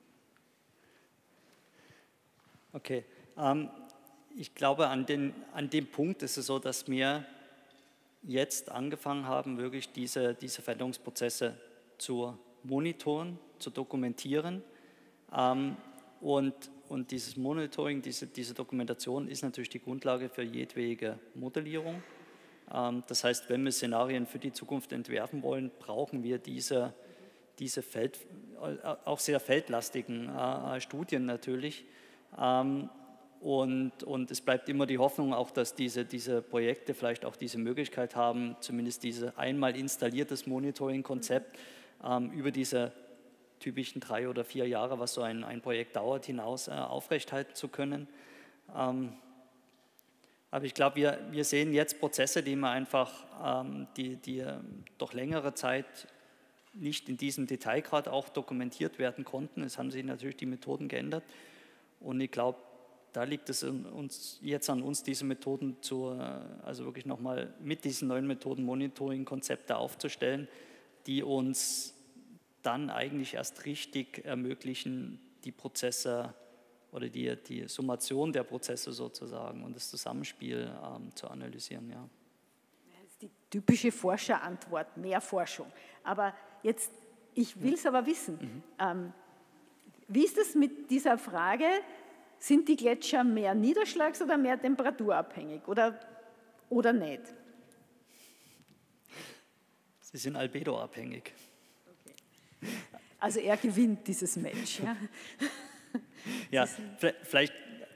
Okay, ich glaube, an dem Punkt ist es so, dass wir jetzt angefangen haben, wirklich diese Veränderungsprozesse zu monitoren, zu dokumentieren. Und dieses Monitoring, diese Dokumentation ist natürlich die Grundlage für jedwege Modellierung. Das heißt, wenn wir Szenarien für die Zukunft entwerfen wollen, brauchen wir diese auch sehr feldlastigen Studien natürlich. Und es bleibt immer die Hoffnung auch, dass diese Projekte vielleicht auch diese Möglichkeit haben, zumindest dieses einmal installiertes Monitoring-Konzept über diese typischen 3 oder 4 Jahre, was so ein Projekt dauert, hinaus aufrechthalten zu können. Aber ich glaube, wir sehen jetzt Prozesse, die man einfach, die doch längere Zeit nicht in diesem Detailgrad auch dokumentiert werden konnten. Es haben sich natürlich die Methoden geändert. Und ich glaube, da liegt es jetzt an uns, diese Methoden also wirklich nochmal mit diesen neuen Methoden Monitoring-Konzepte aufzustellen, die uns dann eigentlich erst richtig ermöglichen, die Prozesse oder die Summation der Prozesse sozusagen und das Zusammenspiel zu analysieren. Ja. Das ist die typische Forscherantwort, mehr Forschung. Aber jetzt, ich will es aber wissen. Wie ist es mit dieser Frage, sind die Gletscher mehr niederschlags- oder mehr temperaturabhängig oder nicht? Sie sind albedoabhängig. Okay. Also er gewinnt dieses Match. Ja, ja vielleicht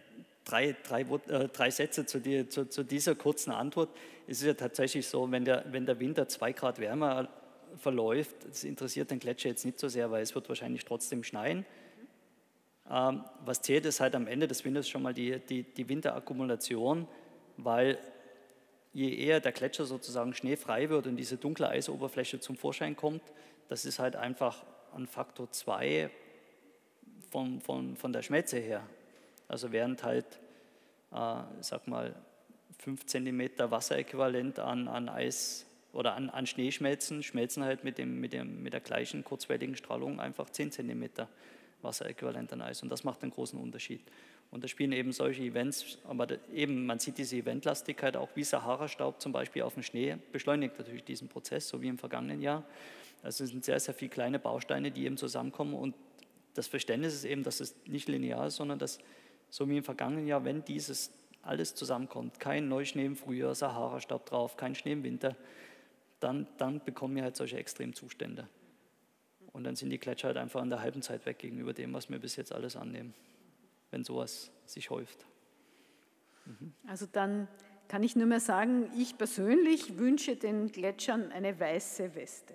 drei Sätze zu dieser kurzen Antwort. Es ist ja tatsächlich so, wenn der Winter 2 Grad wärmer verläuft, das interessiert den Gletscher jetzt nicht so sehr, weil es wird wahrscheinlich trotzdem schneien. Was zählt, ist halt am Ende des Winters schon mal die Winterakkumulation, weil je eher der Gletscher sozusagen schneefrei wird und diese dunkle Eisoberfläche zum Vorschein kommt, das ist halt einfach ein Faktor 2 von der Schmelze her. Also während halt, sag mal, 5 cm Wasseräquivalent an Eis oder an Schnee schmelzen halt mit der gleichen kurzwelligen Strahlung einfach 10 cm Wasseräquivalent an Eis. Und das macht einen großen Unterschied. Und da spielen eben solche Events, aber eben man sieht diese Eventlastigkeit auch wie Sahara-Staub zum Beispiel auf dem Schnee, beschleunigt natürlich diesen Prozess, so wie im vergangenen Jahr. Also es sind sehr, sehr viele kleine Bausteine, die eben zusammenkommen und das Verständnis ist eben, dass es nicht linear ist, sondern dass so wie im vergangenen Jahr, wenn dieses alles zusammenkommt, kein Neuschnee im Frühjahr, Sahara-Staub drauf, kein Schnee im Winter, dann bekommen wir halt solche Extremzustände. Und dann sind die Gletscher halt einfach an der halben Zeit weg gegenüber dem, was wir bis jetzt alles annehmen, wenn sowas sich häuft. Also dann kann ich nur mehr sagen, ich persönlich wünsche den Gletschern eine weiße Weste.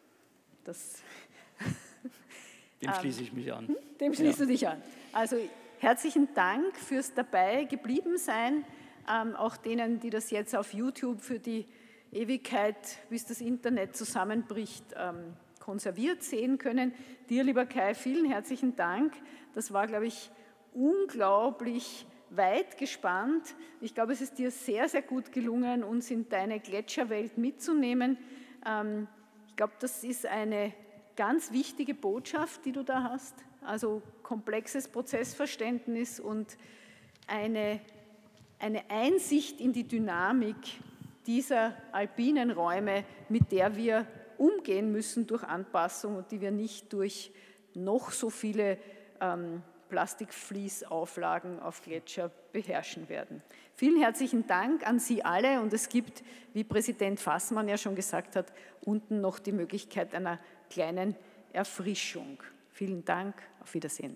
Dem schließe ich mich an. Dem schließt du dich an. Also herzlichen Dank fürs dabei geblieben sein, auch denen, die das jetzt auf YouTube für die Ewigkeit, bis das Internet zusammenbricht, konserviert sehen können. Dir, lieber Kai, vielen herzlichen Dank. Das war, glaube ich, unglaublich weit gespannt. Ich glaube, es ist dir sehr, sehr gut gelungen, uns in deine Gletscherwelt mitzunehmen. Ich glaube, das ist eine ganz wichtige Botschaft, die du da hast. Also komplexes Prozessverständnis und eine Einsicht in die Dynamik dieser alpinen Räume, mit der wir umgehen müssen durch Anpassung und die wir nicht durch noch so viele Plastikfließauflagen auf Gletscher beherrschen werden. Vielen herzlichen Dank an Sie alle und es gibt, wie Präsident Fassmann ja schon gesagt hat, unten noch die Möglichkeit einer kleinen Erfrischung. Vielen Dank, auf Wiedersehen.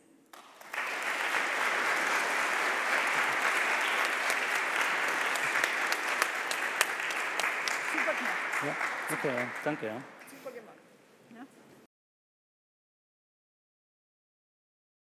Ja, okay, danke. Ja.